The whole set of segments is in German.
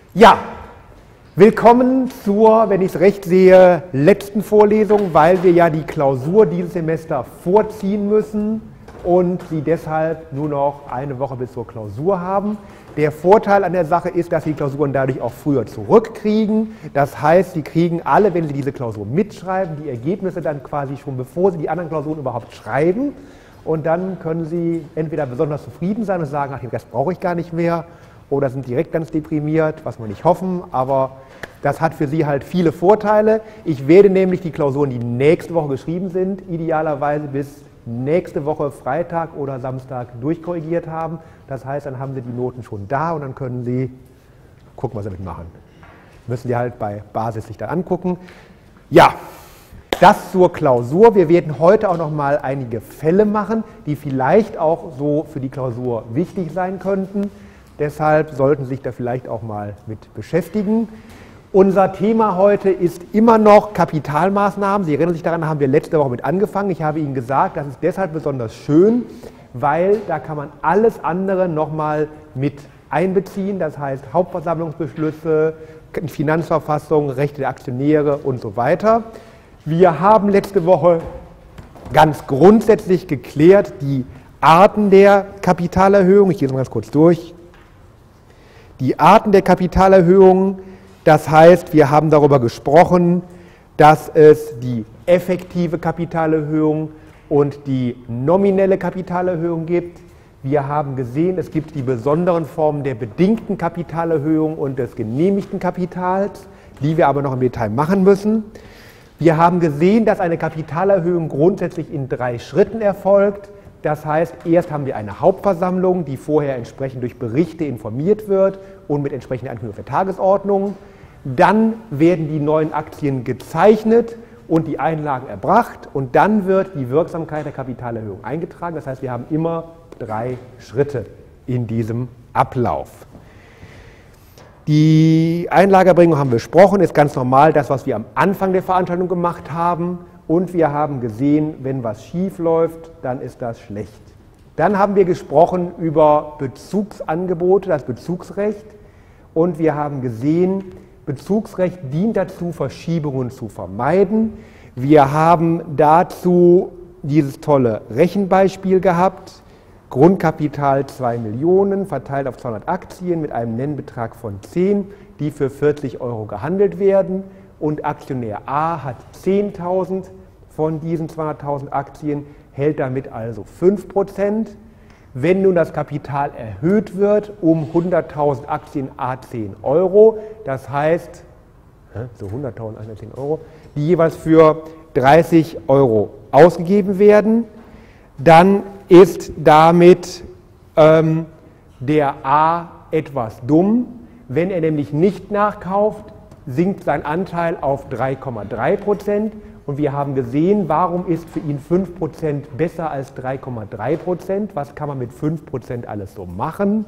Ja, willkommen zur, wenn ich es recht sehe, letzten Vorlesung, weil wir ja die Klausur dieses Semester vorziehen müssen und Sie deshalb nur noch eine Woche bis zur Klausur haben. Der Vorteil an der Sache ist, dass Sie die Klausuren dadurch auch früher zurückkriegen. Das heißt, Sie kriegen alle, wenn Sie diese Klausur mitschreiben, die Ergebnisse dann quasi schon, bevor Sie die anderen Klausuren überhaupt schreiben. Und dann können Sie entweder besonders zufrieden sein und sagen, ach, den Rest brauche ich gar nicht mehr, oder sind direkt ganz deprimiert, was wir nicht hoffen, aber das hat für Sie halt viele Vorteile. Ich werde nämlich die Klausuren, die nächste Woche geschrieben sind, idealerweise bis nächste Woche Freitag oder Samstag durchkorrigiert haben. Das heißt, dann haben Sie die Noten schon da und dann können Sie gucken, was Sie damit machen. Müssen Sie halt bei Basis sich dann angucken. Ja, das zur Klausur. Wir werden heute auch noch mal einige Fälle machen, die vielleicht auch so für die Klausur wichtig sein könnten. Deshalb sollten Sie sich da vielleicht auch mal mit beschäftigen. Unser Thema heute ist immer noch Kapitalmaßnahmen. Sie erinnern sich daran, da haben wir letzte Woche mit angefangen. Ich habe Ihnen gesagt, das ist deshalb besonders schön, weil da kann man alles andere nochmal mit einbeziehen. Das heißt Hauptversammlungsbeschlüsse, Finanzverfassung, Rechte der Aktionäre und so weiter. Wir haben letzte Woche ganz grundsätzlich geklärt die Arten der Kapitalerhöhung. Ich gehe es mal ganz kurz durch. Die Arten der Kapitalerhöhung, das heißt, wir haben darüber gesprochen, dass es die effektive Kapitalerhöhung und die nominelle Kapitalerhöhung gibt. Wir haben gesehen, es gibt die besonderen Formen der bedingten Kapitalerhöhung und des genehmigten Kapitals, die wir aber noch im Detail machen müssen. Wir haben gesehen, dass eine Kapitalerhöhung grundsätzlich in 3 Schritten erfolgt. Das heißt, erst haben wir eine Hauptversammlung, die vorher entsprechend durch Berichte informiert wird und mit entsprechender Ankündigung der Tagesordnung. Dann werden die neuen Aktien gezeichnet und die Einlagen erbracht und dann wird die Wirksamkeit der Kapitalerhöhung eingetragen. Das heißt, wir haben immer 3 Schritte in diesem Ablauf. Die Einlagerbringung haben wir besprochen, ist ganz normal das, was wir am Anfang der Veranstaltung gemacht haben. Und wir haben gesehen, wenn was schief läuft, dann ist das schlecht. Dann haben wir gesprochen über Bezugsangebote, das Bezugsrecht. Und wir haben gesehen, Bezugsrecht dient dazu, Verschiebungen zu vermeiden. Wir haben dazu dieses tolle Rechenbeispiel gehabt. Grundkapital 2 Millionen, verteilt auf 200 Aktien mit einem Nennbetrag von 10, die für 40 € gehandelt werden. Und Aktionär A hat 10.000 von diesen 200.000 Aktien, hält damit also 5%. Wenn nun das Kapital erhöht wird um 100.000 Aktien à 10 €, das heißt, so 100.000 Aktien 10 €, die jeweils für 30 € ausgegeben werden, dann ist damit der A etwas dumm. Wenn er nämlich nicht nachkauft, sinkt sein Anteil auf 3,3%. Und wir haben gesehen, warum ist für ihn 5% besser als 3,3%? Was kann man mit 5% alles so machen?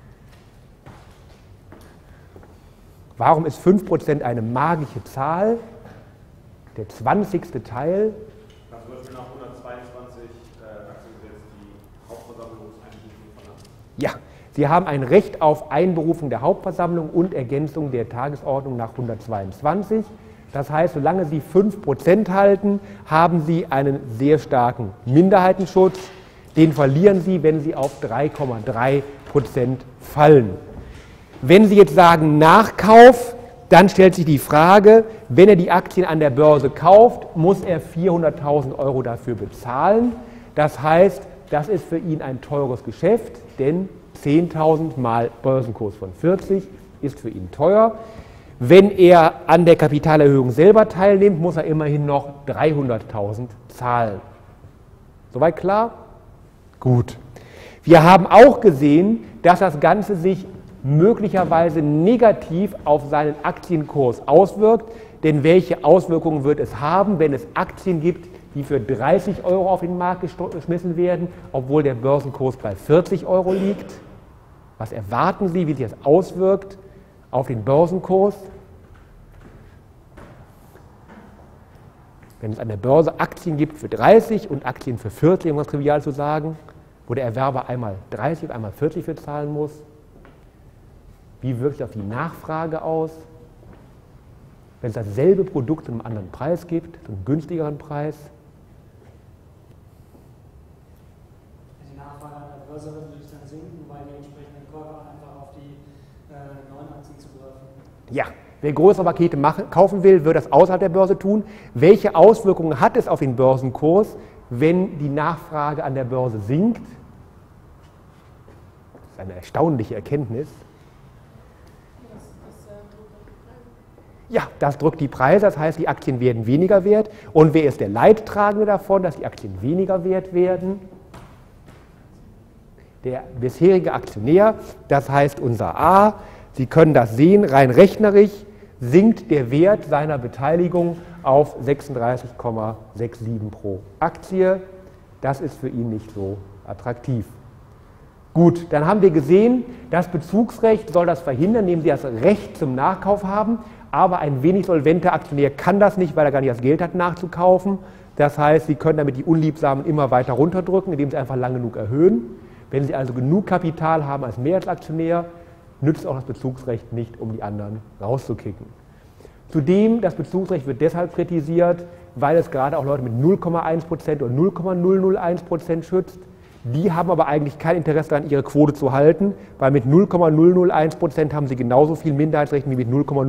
Warum ist 5% eine magische Zahl? Der 20. Teil. Das wird nach 122 Aktiengesetz die Hauptversammlungseinberufung verlangt. Ja, Sie haben ein Recht auf Einberufung der Hauptversammlung und Ergänzung der Tagesordnung nach 122. Das heißt, solange Sie 5% halten, haben Sie einen sehr starken Minderheitenschutz. Den verlieren Sie, wenn Sie auf 3,3% fallen. Wenn Sie jetzt sagen Nachkauf, dann stellt sich die Frage, wenn er die Aktien an der Börse kauft, muss er 400.000 € dafür bezahlen. Das heißt, das ist für ihn ein teures Geschäft, denn 10.000 mal Börsenkurs von 40 ist für ihn teuer. Wenn er an der Kapitalerhöhung selber teilnimmt, muss er immerhin noch 300.000 zahlen. Soweit klar? Gut. Wir haben auch gesehen, dass das Ganze sich möglicherweise negativ auf seinen Aktienkurs auswirkt. Denn welche Auswirkungen wird es haben, wenn es Aktien gibt, die für 30 € auf den Markt geschmissen werden, obwohl der Börsenkurs bei 40 € liegt? Was erwarten Sie, wie sich das auswirkt auf den Börsenkurs? Wenn es an der Börse Aktien gibt für 30 und Aktien für 40, um das trivial zu sagen, wo der Erwerber einmal 30 und einmal 40 für zahlen muss, Wie wirkt sich auf die Nachfrage aus? Wenn es dasselbe Produkt zu einem anderen Preis gibt, zu einem günstigeren Preis? Die Nachfrage an der Börse wird natürlich dann sinken, weil die entsprechenden Käufer einfach auf die neuen Aktien zugreifen. Ja, wer größere Pakete kaufen will, wird das außerhalb der Börse tun. Welche Auswirkungen hat es auf den Börsenkurs, wenn die Nachfrage an der Börse sinkt? Das ist eine erstaunliche Erkenntnis. Ja, das drückt die Preise, das heißt, die Aktien werden weniger wert. Und wer ist der Leidtragende davon, dass die Aktien weniger wert werden? Der bisherige Aktionär, das heißt unser A. Sie können das sehen, rein rechnerisch sinkt der Wert seiner Beteiligung auf 36,67 pro Aktie. Das ist für ihn nicht so attraktiv. Gut, dann haben wir gesehen, das Bezugsrecht soll das verhindern, indem Sie das Recht zum Nachkauf haben. Aber ein wenig solventer Aktionär kann das nicht, weil er gar nicht das Geld hat, nachzukaufen. Das heißt, Sie können damit die Unliebsamen immer weiter runterdrücken, indem Sie einfach lang genug erhöhen. Wenn Sie also genug Kapital haben als Mehrheitsaktionär, nützt auch das Bezugsrecht nicht, um die anderen rauszukicken. Zudem, das Bezugsrecht wird deshalb kritisiert, weil es gerade auch Leute mit 0,1% oder 0,001% schützt. Die haben aber eigentlich kein Interesse daran, ihre Quote zu halten, weil mit 0,001% haben sie genauso viel Minderheitsrecht wie mit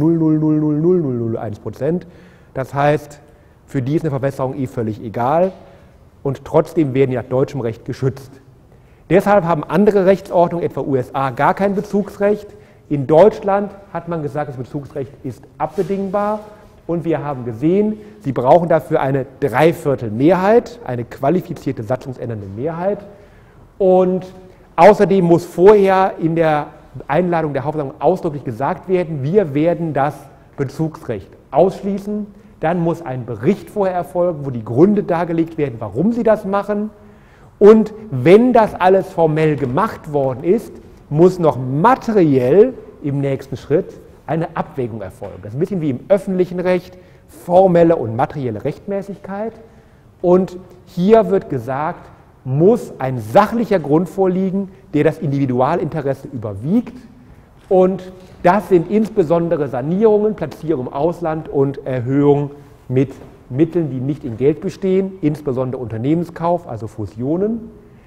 0,0000001%. Das heißt, für die ist eine Verbesserung völlig egal und trotzdem werden die nach deutschem Recht geschützt. Deshalb haben andere Rechtsordnungen, etwa USA, gar kein Bezugsrecht. In Deutschland hat man gesagt, das Bezugsrecht ist abbedingbar und wir haben gesehen, Sie brauchen dafür eine Dreiviertelmehrheit, eine qualifizierte satzungsändernde Mehrheit. Und außerdem muss vorher in der Einladung der Hauptversammlung ausdrücklich gesagt werden, wir werden das Bezugsrecht ausschließen. Dann muss ein Bericht vorher erfolgen, wo die Gründe dargelegt werden, warum Sie das machen. Und wenn das alles formell gemacht worden ist, muss noch materiell im nächsten Schritt eine Abwägung erfolgen. Das ist ein bisschen wie im öffentlichen Recht, formelle und materielle Rechtmäßigkeit. Und hier wird gesagt, muss ein sachlicher Grund vorliegen, der das Individualinteresse überwiegt. Und das sind insbesondere Sanierungen, Platzierung im Ausland und Erhöhung mit Mitteln, die nicht in Geld bestehen, insbesondere Unternehmenskauf, also Fusionen.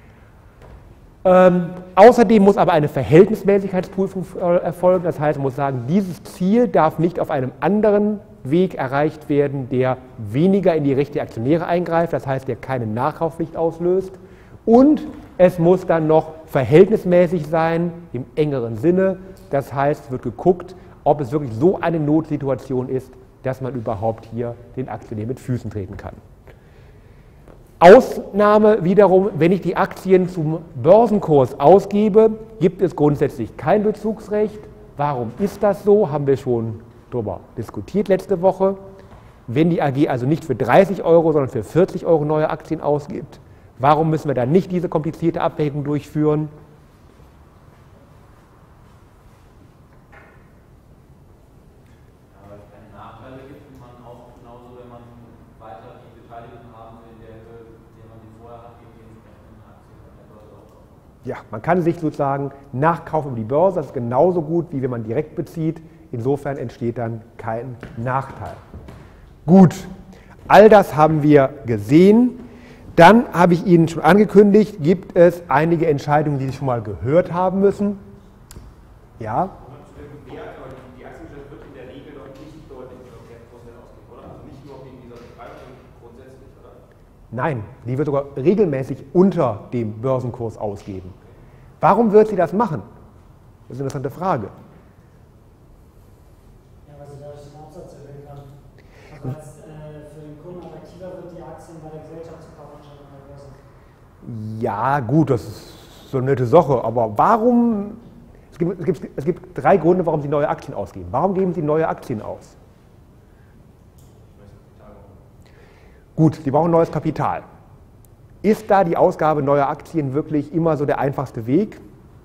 Außerdem muss aber eine Verhältnismäßigkeitsprüfung erfolgen. Das heißt, man muss sagen, dieses Ziel darf nicht auf einem anderen Weg erreicht werden, der weniger in die Rechte der Aktionäre eingreift, das heißt, der keine Nachkaufpflicht auslöst. Und es muss dann noch verhältnismäßig sein im engeren Sinne. Das heißt, es wird geguckt, ob es wirklich so eine Notsituation ist, dass man überhaupt hier den Aktionär mit Füßen treten kann. Ausnahme wiederum, wenn ich die Aktien zum Börsenkurs ausgebe, gibt es grundsätzlich kein Bezugsrecht. Warum ist das so? Haben wir schon darüber diskutiert letzte Woche. Wenn die AG also nicht für 30 Euro, sondern für 40 Euro neue Aktien ausgibt, warum müssen wir dann nicht diese komplizierte Abwägung durchführen? Weil es keine Nachteile gibt und man auch genauso, wenn man weiter die Beteiligung haben will, in der Höhe, die man die vorher hat, gegen die entsprechenden Aktien an der Börse auch. Ja, man kann sich sozusagen nachkaufen über die Börse, das ist genauso gut, wie wenn man direkt bezieht. Insofern entsteht dann kein Nachteil. Gut, all das haben wir gesehen. Dann habe ich Ihnen schon angekündigt, gibt es einige Entscheidungen, die Sie schon mal gehört haben müssen. Ja? Die Aktiengesellschaft wird in der Regel doch nicht deutlich über Wertprozent ausgeben, oder? Also nicht nur wegen dieser Bepreisung grundsätzlich, oder? Nein, die wird sogar regelmäßig unter dem Börsenkurs ausgeben. Warum wird sie das machen? Das ist eine interessante Frage. Ja, weil sie dadurch den Absatz erhöhen kann. Also für den Kunden attraktiver wird, die Aktien bei der Gesellschaft zu kaufen, anstatt an der Börse. Ja, gut, das ist so eine nette Sache, aber warum? Es gibt drei Gründe, warum Sie neue Aktien ausgeben. Warum geben Sie neue Aktien aus? Gut, Sie brauchen neues Kapital. Ist da die Ausgabe neuer Aktien wirklich immer so der einfachste Weg?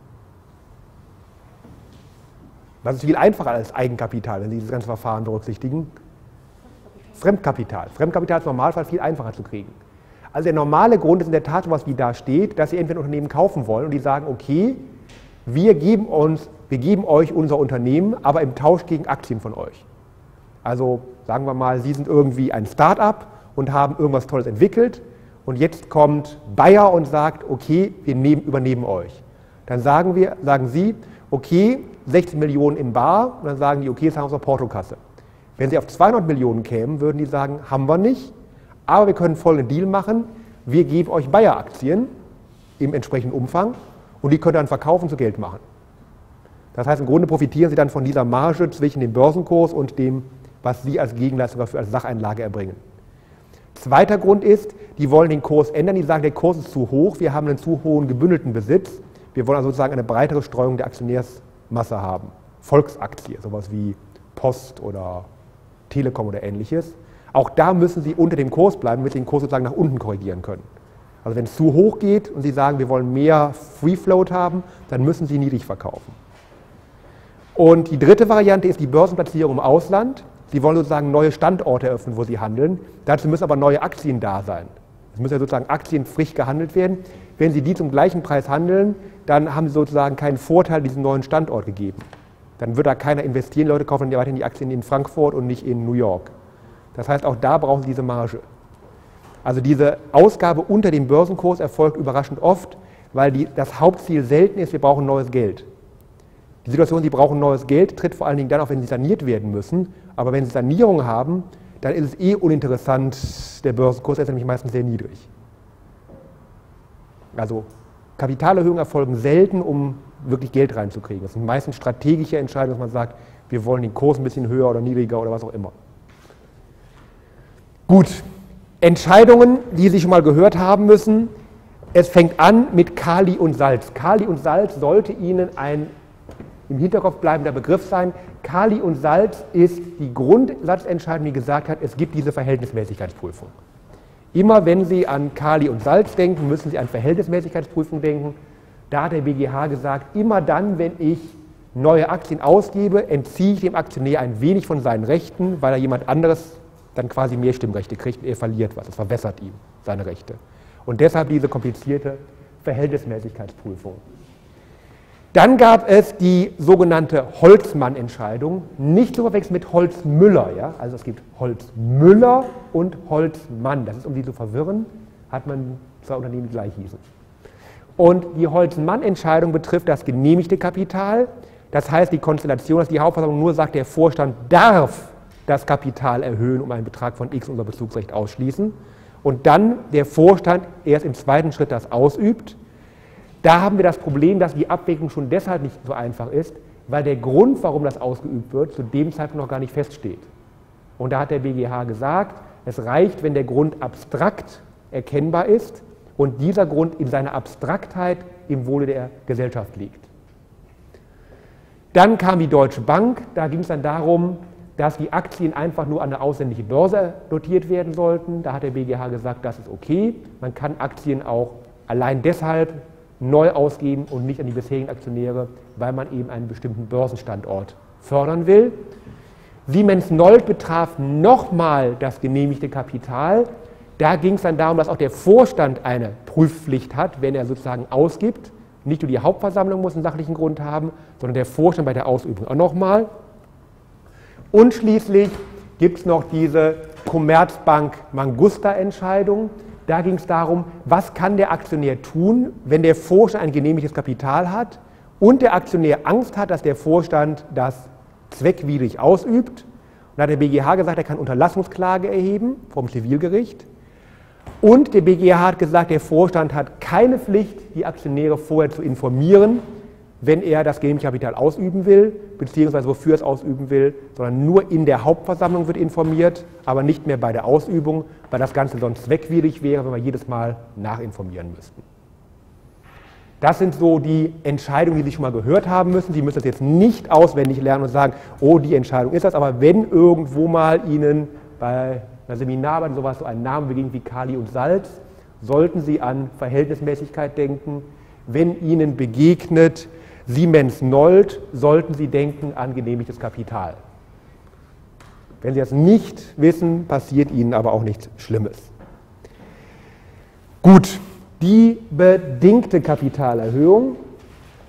Was ist viel einfacher als Eigenkapital, wenn Sie dieses ganze Verfahren berücksichtigen? Fremdkapital. Fremdkapital ist im Normalfall viel einfacher zu kriegen. Also der normale Grund ist in der Tat, was wie da steht, dass Sie entweder ein Unternehmen kaufen wollen und die sagen, okay, wir geben uns wir geben euch unser Unternehmen, aber im Tausch gegen Aktien von euch. Also sagen wir mal, Sie sind irgendwie ein Start-up und haben irgendwas Tolles entwickelt und jetzt kommt Bayer und sagt, okay, wir übernehmen euch. Dann sagen Sie, okay, 16 Millionen in bar und dann sagen die, okay, jetzt haben wir unsere Portokasse. Wenn Sie auf 200 Millionen kämen, würden die sagen, haben wir nicht, aber wir können folgenden Deal machen, wir geben euch Bayer-Aktien im entsprechenden Umfang und die könnt ihr dann verkaufen, zu Geld machen. Das heißt, im Grunde profitieren Sie dann von dieser Marge zwischen dem Börsenkurs und dem, was Sie als Gegenleistung dafür als Sacheinlage erbringen. Zweiter Grund ist, die wollen den Kurs ändern, die sagen, der Kurs ist zu hoch, wir haben einen zu hohen gebündelten Besitz, wir wollen also sozusagen eine breitere Streuung der Aktionärsmasse haben. Volksaktie, sowas wie Post oder Telekom oder ähnliches. Auch da müssen Sie unter dem Kurs bleiben, damit Sie den Kurs sozusagen nach unten korrigieren können. Also wenn es zu hoch geht und Sie sagen, wir wollen mehr Free Float haben, dann müssen Sie niedrig verkaufen. Und die dritte Variante ist die Börsenplatzierung im Ausland. Sie wollen sozusagen neue Standorte eröffnen, wo Sie handeln. Dazu müssen aber neue Aktien da sein. Es müssen ja sozusagen Aktien frisch gehandelt werden. Wenn Sie die zum gleichen Preis handeln, dann haben Sie sozusagen keinen Vorteil diesem neuen Standort gegeben. Dann wird da keiner investieren, Leute kaufen dann weiterhin die Aktien in Frankfurt und nicht in New York. Das heißt, auch da brauchen Sie diese Marge. Also diese Ausgabe unter dem Börsenkurs erfolgt überraschend oft, weil das Hauptziel selten ist, wir brauchen neues Geld. Die Situation, Sie brauchen neues Geld, tritt vor allen Dingen dann auf, wenn Sie saniert werden müssen. Aber wenn Sie Sanierung haben, dann ist es uninteressant, der Börsenkurs ist nämlich meistens sehr niedrig. Also Kapitalerhöhungen erfolgen selten, um wirklich Geld reinzukriegen. Das sind meistens strategische Entscheidungen, dass man sagt, wir wollen den Kurs ein bisschen höher oder niedriger oder was auch immer. Gut, Entscheidungen, die Sie schon mal gehört haben müssen. Es fängt an mit Kali und Salz. Kali und Salz sollte Ihnen ein im Hinterkopf bleibender Begriff sein. Kali und Salz ist die Grundsatzentscheidung, die gesagt hat, es gibt diese Verhältnismäßigkeitsprüfung. Immer wenn Sie an Kali und Salz denken, müssen Sie an Verhältnismäßigkeitsprüfung denken. Da hat der BGH gesagt, immer dann, wenn ich neue Aktien ausgebe, entziehe ich dem Aktionär ein wenig von seinen Rechten, weil er jemand anderes dann quasi mehr Stimmrechte kriegt und er verliert was. Das verwässert ihm seine Rechte. Und deshalb diese komplizierte Verhältnismäßigkeitsprüfung. Dann gab es die sogenannte Holzmann-Entscheidung, nicht zu verwechseln mit Holzmüller. Ja? Also es gibt Holzmüller und Holzmann. Das ist, um die zu verwirren, hat man zwei Unternehmen, die gleich hießen. Und die Holzmann-Entscheidung betrifft das genehmigte Kapital. Das heißt, die Konstellation, dass die Hauptversammlung nur sagt, der Vorstand darf das Kapital erhöhen, um einen Betrag von X unser Bezugsrecht ausschließen. Und dann der Vorstand erst im zweiten Schritt das ausübt. Da haben wir das Problem, dass die Abwägung schon deshalb nicht so einfach ist, weil der Grund, warum das ausgeübt wird, zu dem Zeitpunkt noch gar nicht feststeht. Und da hat der BGH gesagt, es reicht, wenn der Grund abstrakt erkennbar ist und dieser Grund in seiner Abstraktheit im Wohle der Gesellschaft liegt. Dann kam die Deutsche Bank, da ging es dann darum, dass die Aktien einfach nur an eine ausländische Börse notiert werden sollten. Da hat der BGH gesagt, das ist okay, man kann Aktien auch allein deshalb neu ausgeben und nicht an die bisherigen Aktionäre, weil man eben einen bestimmten Börsenstandort fördern will. Siemens-Nold betraf nochmal das genehmigte Kapital. Da ging es dann darum, dass auch der Vorstand eine Prüfpflicht hat, wenn er sozusagen ausgibt. Nicht nur die Hauptversammlung muss einen sachlichen Grund haben, sondern der Vorstand bei der Ausübung auch nochmal. Und schließlich gibt es noch diese Commerzbank-Mangusta-Entscheidung. Da ging es darum, was kann der Aktionär tun, wenn der Vorstand ein genehmigtes Kapital hat und der Aktionär Angst hat, dass der Vorstand das zweckwidrig ausübt. Und da hat der BGH gesagt, er kann Unterlassungsklage erheben vom Zivilgericht. Und der BGH hat gesagt, der Vorstand hat keine Pflicht, die Aktionäre vorher zu informieren, wenn er das genehmigte Kapital ausüben will, beziehungsweise wofür er es ausüben will, sondern nur in der Hauptversammlung wird informiert, aber nicht mehr bei der Ausübung, weil das Ganze sonst zweckwidrig wäre, wenn wir jedes Mal nachinformieren müssten. Das sind so die Entscheidungen, die Sie schon mal gehört haben müssen. Sie müssen das jetzt nicht auswendig lernen und sagen, oh, die Entscheidung ist das, aber wenn irgendwo mal Ihnen bei einer Seminararbeit sowas so ein Name begegnet wie Kali und Salz, sollten Sie an Verhältnismäßigkeit denken. Wenn Ihnen begegnet Siemens-Nold, sollten Sie denken an genehmigtes Kapital. Wenn Sie das nicht wissen, passiert Ihnen aber auch nichts Schlimmes. Gut, die bedingte Kapitalerhöhung.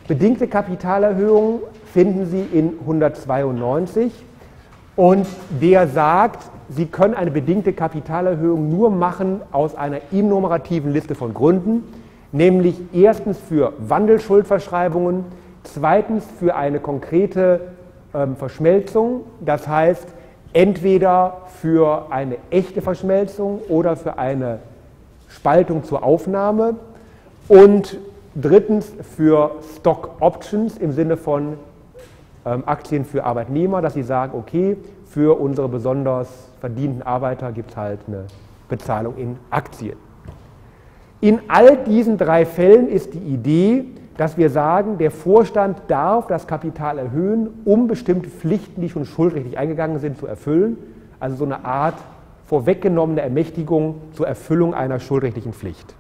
Bedingte Kapitalerhöhung finden Sie in 192 und der sagt, Sie können eine bedingte Kapitalerhöhung nur machen aus einer ennumerativen Liste von Gründen, nämlich erstens für Wandelschuldverschreibungen, zweitens für eine konkrete Verschmelzung, das heißt entweder für eine echte Verschmelzung oder für eine Spaltung zur Aufnahme und drittens für Stock Options im Sinne von Aktien für Arbeitnehmer, dass sie sagen, okay, für unsere besonders verdienten Arbeiter gibt es halt eine Bezahlung in Aktien. In all diesen drei Fällen ist die Idee, dass wir sagen, der Vorstand darf das Kapital erhöhen, um bestimmte Pflichten, die schon schuldrechtlich eingegangen sind, zu erfüllen. Also so eine Art vorweggenommene Ermächtigung zur Erfüllung einer schuldrechtlichen Pflicht.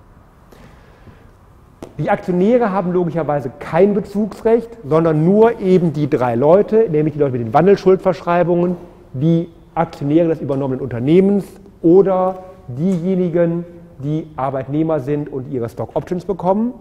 Die Aktionäre haben logischerweise kein Bezugsrecht, sondern nur eben die drei Leute, nämlich die Leute mit den Wandelschuldverschreibungen, die Aktionäre des übernommenen Unternehmens oder diejenigen, die Arbeitnehmer sind und ihre Stock Options bekommen.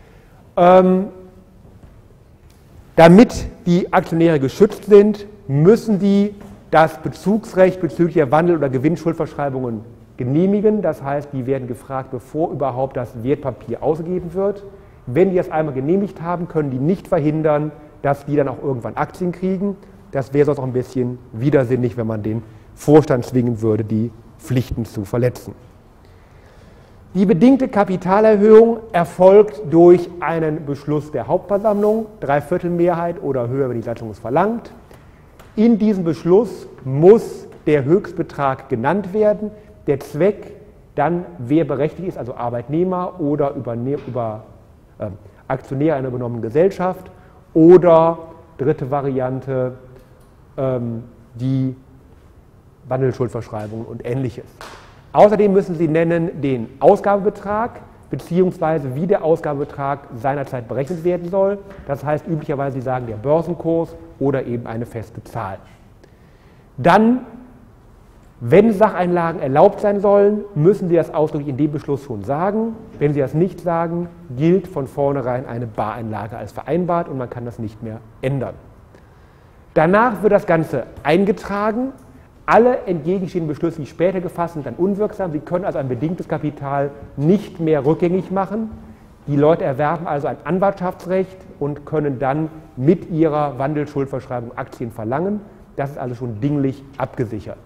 Damit die Aktionäre geschützt sind, müssen die das Bezugsrecht bezüglich der Wandel- oder Gewinnschuldverschreibungen genehmigen. Das heißt, die werden gefragt, bevor überhaupt das Wertpapier ausgegeben wird. Wenn die das einmal genehmigt haben, können die nicht verhindern, dass die dann auch irgendwann Aktien kriegen. Das wäre sonst auch ein bisschen widersinnig, wenn man den Vorstand zwingen würde, die Pflichten zu verletzen. Die bedingte Kapitalerhöhung erfolgt durch einen Beschluss der Hauptversammlung, Dreiviertelmehrheit oder höher, wenn die Satzung es verlangt. In diesem Beschluss muss der Höchstbetrag genannt werden. Der Zweck, dann wer berechtigt ist, also Arbeitnehmer oder Aktionäre einer übernommenen Gesellschaft oder dritte Variante, die Wandelschuldverschreibungen und Ähnliches. Außerdem müssen Sie nennen den Ausgabebetrag beziehungsweise wie der Ausgabebetrag seinerzeit berechnet werden soll. Das heißt üblicherweise, Sie sagen der Börsenkurs oder eben eine feste Zahl. Dann, wenn Sacheinlagen erlaubt sein sollen, müssen Sie das ausdrücklich in dem Beschluss schon sagen. Wenn Sie das nicht sagen, gilt von vornherein eine Bareinlage als vereinbart und man kann das nicht mehr ändern. Danach wird das Ganze eingetragen. Alle entgegenstehenden Beschlüsse, die später gefasst sind, dann unwirksam. Sie können also ein bedingtes Kapital nicht mehr rückgängig machen. Die Leute erwerben also ein Anwartschaftsrecht und können dann mit ihrer Wandelschuldverschreibung Aktien verlangen. Das ist also schon dinglich abgesichert.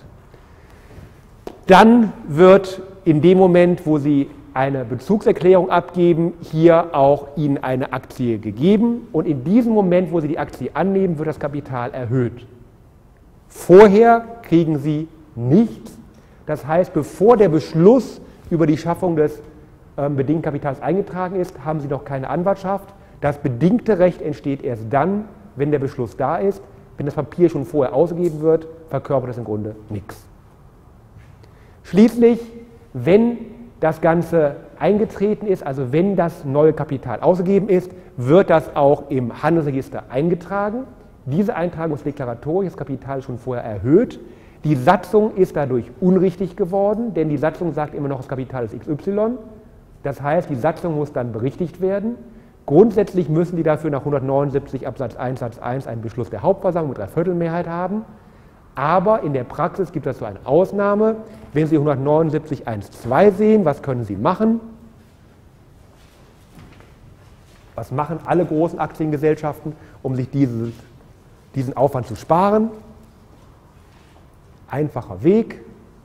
Dann wird in dem Moment, wo Sie eine Bezugserklärung abgeben, hier auch Ihnen eine Aktie gegeben. Und in diesem Moment, wo Sie die Aktie annehmen, wird das Kapital erhöht. Vorher kriegen Sie nichts. Das heißt, bevor der Beschluss über die Schaffung des bedingten Kapitals eingetragen ist, haben Sie noch keine Anwartschaft. Das bedingte Recht entsteht erst dann, wenn der Beschluss da ist. Wenn das Papier schon vorher ausgegeben wird, verkörpert das im Grunde nichts. Schließlich, wenn das Ganze eingetreten ist, also wenn das neue Kapital ausgegeben ist, wird das auch im Handelsregister eingetragen. Diese Eintragung ist deklaratorisch, das Kapital ist schon vorher erhöht. Die Satzung ist dadurch unrichtig geworden, denn die Satzung sagt immer noch, das Kapital ist XY. Das heißt, die Satzung muss dann berichtigt werden. Grundsätzlich müssen die dafür nach 179 Absatz 1 Satz 1 einen Beschluss der Hauptversammlung mit Dreiviertelmehrheit haben. Aber in der Praxis gibt es so eine Ausnahme. Wenn Sie 179 1.2 sehen, was können Sie machen? Was machen alle großen Aktiengesellschaften, um sich diesen Aufwand zu sparen? Einfacher Weg.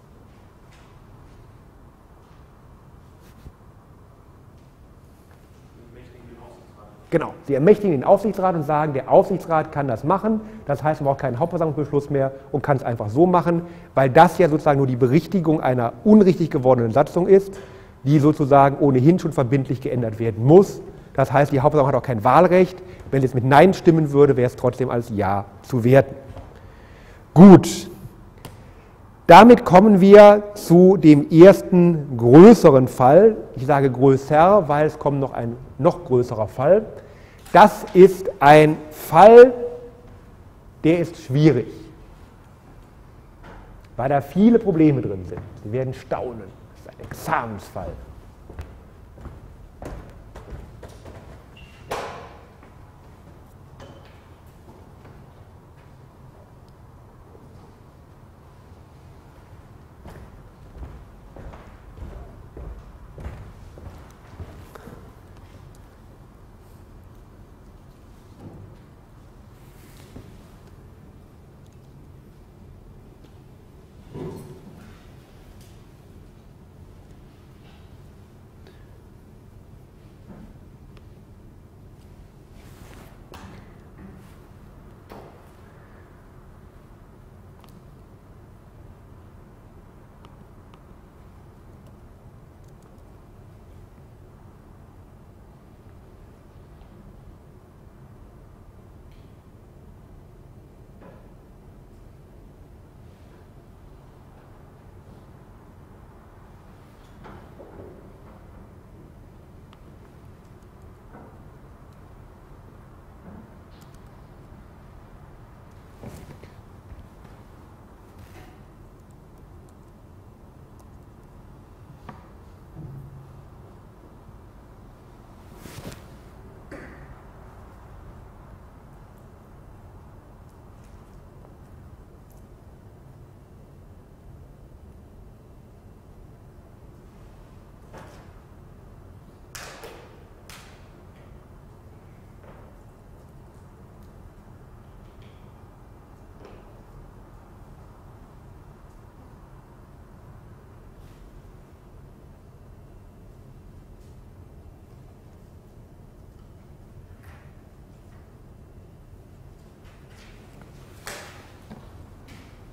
Genau, Sie ermächtigen den Aufsichtsrat und sagen, der Aufsichtsrat kann das machen. Das heißt, man braucht keinen Hauptversammlungsbeschluss mehr und kann es einfach so machen, weil das ja sozusagen nur die Berichtigung einer unrichtig gewordenen Satzung ist, die sozusagen ohnehin schon verbindlich geändert werden muss. Das heißt, die Hauptversammlung hat auch kein Wahlrecht. Wenn sie jetzt mit Nein stimmen würde, wäre es trotzdem als Ja zu werten. Gut, damit kommen wir zu dem ersten größeren Fall. Ich sage größer, weil es kommt noch ein noch größerer Fall. Das ist ein Fall, der ist schwierig, weil da viele Probleme drin sind. Sie werden staunen. Das ist ein Examensfall.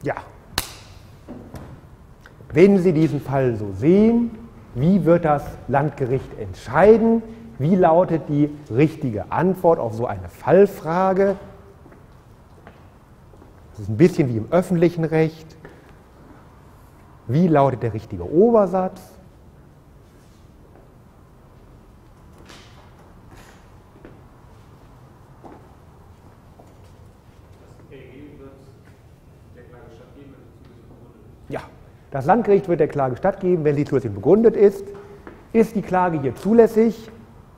Ja. Wenn Sie diesen Fall so sehen, wie wird das Landgericht entscheiden? Wie lautet die richtige Antwort auf so eine Fallfrage? Das ist ein bisschen wie im öffentlichen Recht. Wie lautet der richtige Obersatz? Ja, das Landgericht wird der Klage stattgeben, wenn sie zulässig begründet ist. Ist die Klage hier zulässig?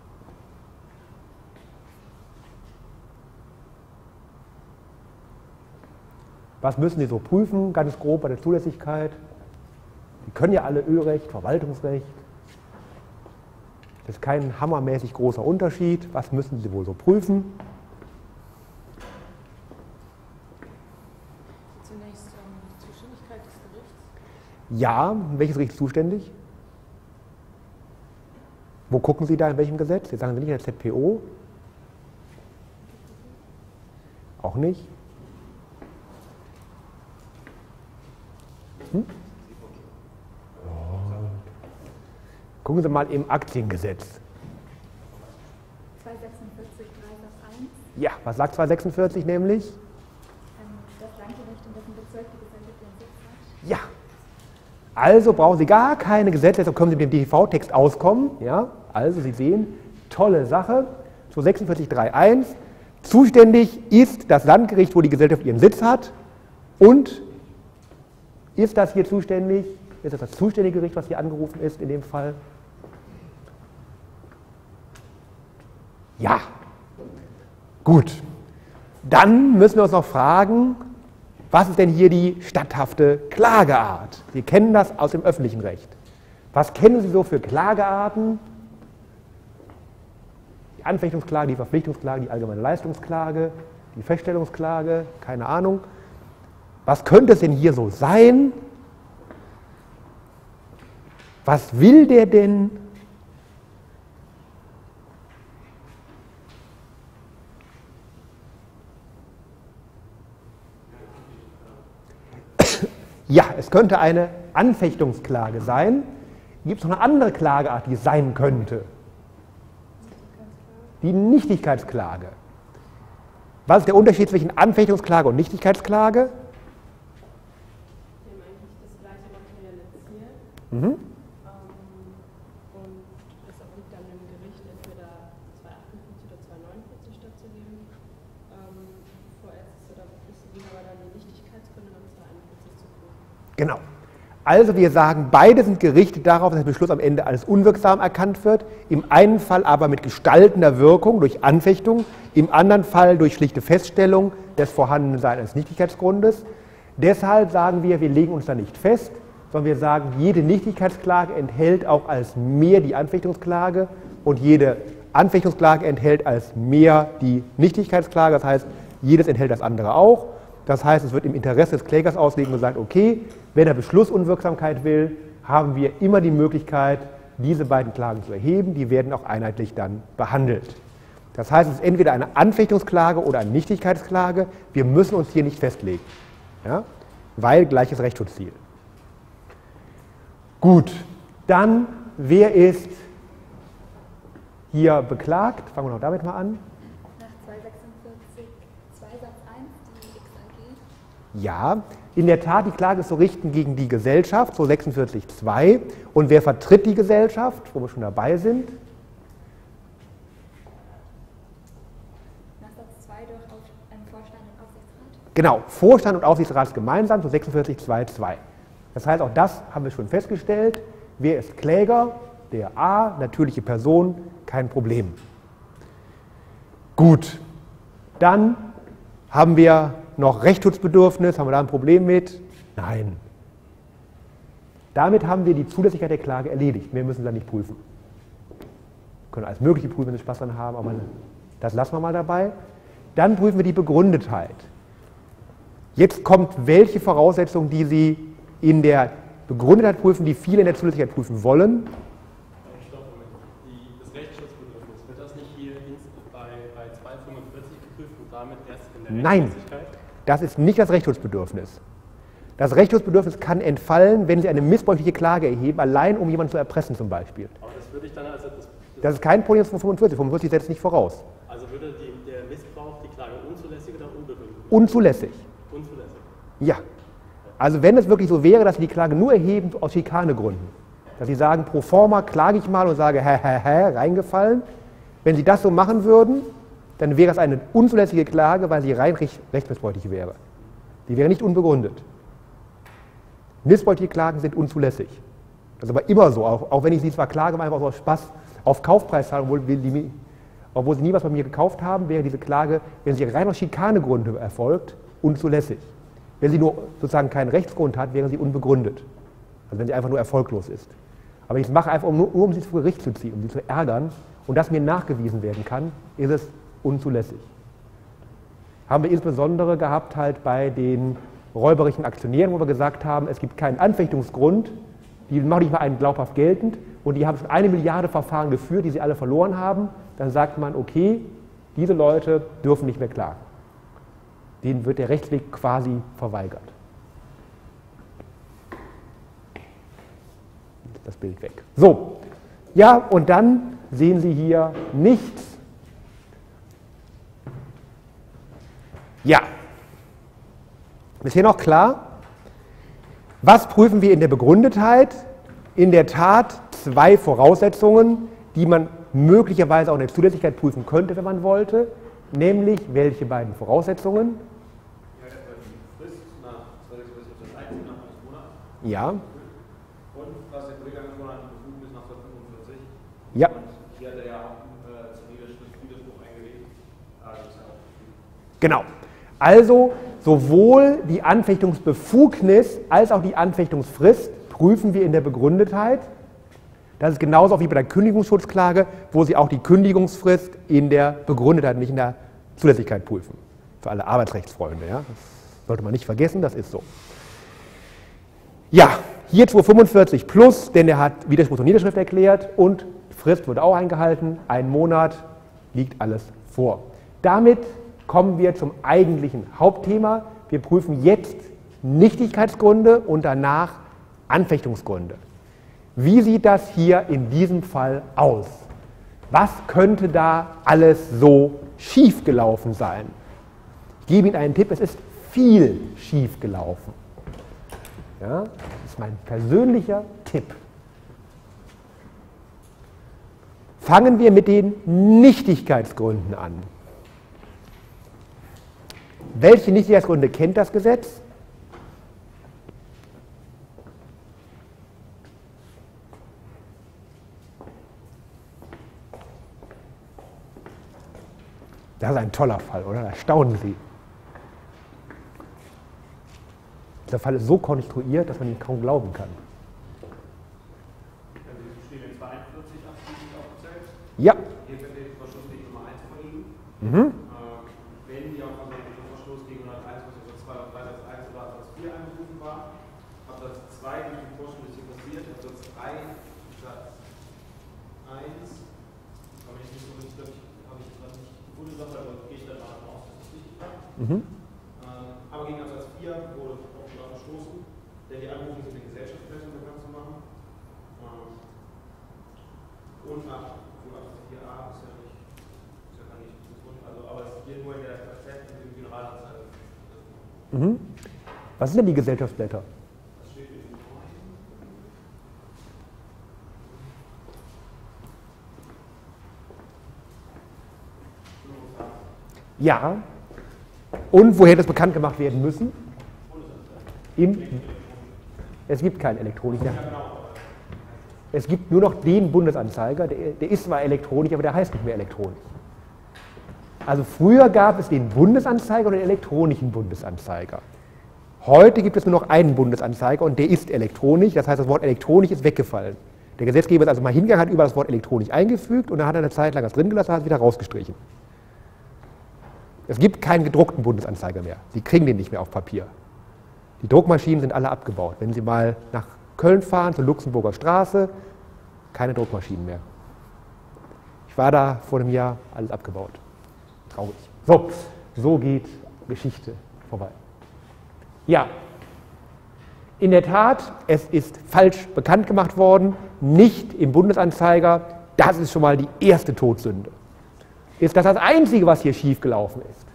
Was müssen Sie so prüfen, ganz grob bei der Zulässigkeit? Sie können ja alle Ölrecht, Verwaltungsrecht. Das ist kein hammermäßig großer Unterschied. Was müssen Sie wohl so prüfen? Zunächst die Zuständigkeit des Gerichts. Ja, welches Gericht ist zuständig? Wo gucken Sie da, in welchem Gesetz? Jetzt sagen Sie nicht in der ZPO? Auch nicht? Gucken Sie mal im Aktiengesetz. 246 Satz 1. Ja, was sagt 246 nämlich? Das Landgericht, in dessen Bezirk die Gesellschaft ihren Sitz hat. Ja. Also brauchen Sie gar keine Gesetze, deshalb können Sie mit dem DTV-Text auskommen. Ja? Also Sie sehen, tolle Sache. 246.3.1. Zuständig ist das Landgericht, wo die Gesellschaft ihren Sitz hat. Und ist das hier zuständig? Ist das zuständige Gericht, was hier angerufen ist in dem Fall? Ja. Gut. Dann müssen wir uns noch fragen, was ist denn hier die statthafte Klageart? Sie kennen das aus dem öffentlichen Recht. Was kennen Sie so für Klagearten? Die Anfechtungsklage, die Verpflichtungsklage, die allgemeine Leistungsklage, die Feststellungsklage, keine Ahnung. Was könnte es denn hier so sein? Was will der denn? Ja, es könnte eine Anfechtungsklage sein. Gibt es noch eine andere Klageart, die es sein könnte? Die Nichtigkeitsklage. Was ist der Unterschied zwischen Anfechtungsklage und Nichtigkeitsklage? Wir haben eigentlich das gleiche materialisiert. Mhm. Und es obliegt dann dem Gericht, entweder 248 oder 249 stattzugeben. Vorerst ist oder ist aber dann die Nichtigkeitsgründe nach 241 zu prüfen. Genau. Also wir sagen, beide sind gerichtet darauf, dass der Beschluss am Ende als unwirksam erkannt wird, im einen Fall aber mit gestaltender Wirkung durch Anfechtung, im anderen Fall durch schlichte Feststellung des Vorhandenseins eines Nichtigkeitsgrundes. Deshalb sagen wir, wir legen uns da nicht fest, sondern wir sagen, jede Nichtigkeitsklage enthält auch als mehr die Anfechtungsklage und jede Anfechtungsklage enthält als mehr die Nichtigkeitsklage, das heißt, jedes enthält das andere auch. Das heißt, es wird im Interesse des Klägers auslegen und sagt, okay, wenn er Beschlussunwirksamkeit will, haben wir immer die Möglichkeit, diese beiden Klagen zu erheben. Die werden auch einheitlich dann behandelt. Das heißt, es ist entweder eine Anfechtungsklage oder eine Nichtigkeitsklage. Wir müssen uns hier nicht festlegen, ja? Weil gleiches Rechtsschutzziel. Gut, dann, wer ist hier beklagt? Fangen wir noch damit mal an. Nach 246 2 Satz 1 die XAG. Ja, in der Tat, die Klage ist zu richten gegen die Gesellschaft, so 46.2. Und wer vertritt die Gesellschaft, wo wir schon dabei sind? Nach Satz 2 durch Vorstand und Aufsichtsrat. Genau, Vorstand und Aufsichtsrat gemeinsam, so 46.2.2. Das heißt, auch das haben wir schon festgestellt. Wer ist Kläger? Der A, natürliche Person, kein Problem. Gut, dann haben wir noch Rechtsschutzbedürfnis, haben wir da ein Problem mit? Nein. Damit haben wir die Zulässigkeit der Klage erledigt. Wir müssen sie dann nicht prüfen. Wir können alles Mögliche prüfen, wenn wir Spaß dran haben, aber das lassen wir mal dabei. Dann prüfen wir die Begründetheit. Jetzt kommt, welche Voraussetzung, die Sie in der Begründetheit prüfen, die viele in der Zulässigkeit prüfen wollen. Stopp, Moment. Das Rechtsschutzbedürfnis, wird das nicht hier bei 245 geprüft und damit erst in der Nein. Rechtmäßigkeit? Das ist nicht das Rechtsschutzbedürfnis, Das Rechtsschutzbedürfnis kann entfallen, wenn Sie eine missbräuchliche Klage erheben, allein um jemanden zu erpressen zum Beispiel. Aber das würde ich dann also... Das ist kein Problem von 45. 45 setzt nicht voraus. Also würde der Missbrauch die Klage unzulässig oder unbegründet? Unzulässig. Unzulässig. Ja. Also wenn es wirklich so wäre, dass Sie die Klage nur erheben aus Schikanegründen, dass Sie sagen, pro forma klage ich mal und sage, reingefallen. Wenn Sie das so machen würden, dann wäre es eine unzulässige Klage, weil sie rein rechtsmissbräuchlich wäre. Die wäre nicht unbegründet. Missbräuchliche Klagen sind unzulässig. Das ist aber immer so, auch wenn ich sie zwar klage, einfach aus Spaß auf Kaufpreiszahlung, obwohl sie nie was von mir gekauft haben, wäre diese Klage, wenn sie rein aus Schikanegründen erfolgt, unzulässig. Wenn sie nur sozusagen keinen Rechtsgrund hat, wäre sie unbegründet. Also wenn sie einfach nur erfolglos ist. Aber wenn ich es mache, einfach nur um sie vor Gericht zu ziehen, um sie zu ärgern und das mir nachgewiesen werden kann, ist es unzulässig. Haben wir insbesondere gehabt halt bei den räuberischen Aktionären, wo wir gesagt haben, es gibt keinen Anfechtungsgrund, die machen nicht mal einen glaubhaft geltend und die haben schon 1 Milliarde Verfahren geführt, die sie alle verloren haben. Dann sagt man, okay, diese Leute dürfen nicht mehr klagen. Denen wird der Rechtsweg quasi verweigert. Das Bild weg. So, ja, und dann sehen Sie hier nichts. Ja. Ist hier noch klar? Was prüfen wir in der Begründetheit? In der Tat 2 Voraussetzungen, die man möglicherweise auch in der Zulässigkeit prüfen könnte, wenn man wollte. Nämlich, welche beiden Voraussetzungen? Ja, die Frist nach 2013 nach 1 Monat. Ja. Und was der Kollege angesprochen hat, die Befugnis nach 45. Ja. Und hier hat er ja auch zum Widerspruch eingelegt. Das ist ja auch Genau. Also sowohl die Anfechtungsbefugnis als auch die Anfechtungsfrist prüfen wir in der Begründetheit. Das ist genauso wie bei der Kündigungsschutzklage, wo Sie auch die Kündigungsfrist in der Begründetheit, nicht in der Zulässigkeit prüfen. Für alle Arbeitsrechtsfreunde. Ja? Das sollte man nicht vergessen, das ist so. Ja, hier 245 plus, denn er hat Widerspruch zur Niederschrift erklärt und Frist wird auch eingehalten. 1 Monat, liegt alles vor. Damit kommen wir zum eigentlichen Hauptthema. Wir prüfen jetzt Nichtigkeitsgründe und danach Anfechtungsgründe. Wie sieht das hier in diesem Fall aus? Was könnte da alles so schiefgelaufen sein? Ich gebe Ihnen einen Tipp, es ist viel schiefgelaufen. Ja, das ist mein persönlicher Tipp. Fangen wir mit den Nichtigkeitsgründen an. Welche Nichtigkeitsgründe kennt das Gesetz? Das ist ein toller Fall, oder? Da staunen Sie. Dieser Fall ist so konstruiert, dass man ihn kaum glauben kann. Sie stehen in 42 abschließend aufgezählt. Ja. Hier wird der Verschluss gegen Nummer 1 vorliegen. Wenn die auf den Verschluss gegen 101 bzw. auf Absatz 1 oder Absatz 4 einberufen war, Absatz 2 durch den Vorschlag ist hier passiert, Absatz 3 Satz 1, habe ich nicht so richtig, glaube ich, habe ich gerade nicht gefunden, aber gehe ich dann mal davon aus, dass es richtig war. Aber gegen Absatz 4 wurde auch schon verstoßen, denn die Anrufung sind den Gesellschaftsblättern bekannt zu machen. Und nach Absatz 4a ist ja nicht gefunden, aber es ist hier nur in der FAZ und im Generalanzeiger. Was sind denn die Gesellschaftsblätter? Das steht in den Ja. Und woher das bekannt gemacht werden müssen? Es gibt keinen elektronisch. Es gibt nur noch den Bundesanzeiger, der ist zwar elektronisch, aber der heißt nicht mehr elektronisch. Also früher gab es den Bundesanzeiger und den elektronischen Bundesanzeiger. Heute gibt es nur noch einen Bundesanzeiger und der ist elektronisch, das heißt, das Wort elektronisch ist weggefallen. Der Gesetzgeber ist also mal hingegangen, hat überall das Wort elektronisch eingefügt und dann hat er eine Zeit lang das drin gelassen, hat es wieder rausgestrichen. Es gibt keinen gedruckten Bundesanzeiger mehr. Sie kriegen den nicht mehr auf Papier. Die Druckmaschinen sind alle abgebaut. Wenn Sie mal nach Köln fahren, zur Luxemburger Straße, keine Druckmaschinen mehr. Ich war da vor einem Jahr, alles abgebaut. Traurig. So geht Geschichte vorbei. Ja. In der Tat, es ist falsch bekannt gemacht worden, nicht im Bundesanzeiger. Das ist schon mal die erste Todsünde. Ist das das Einzige, was hier schiefgelaufen ist?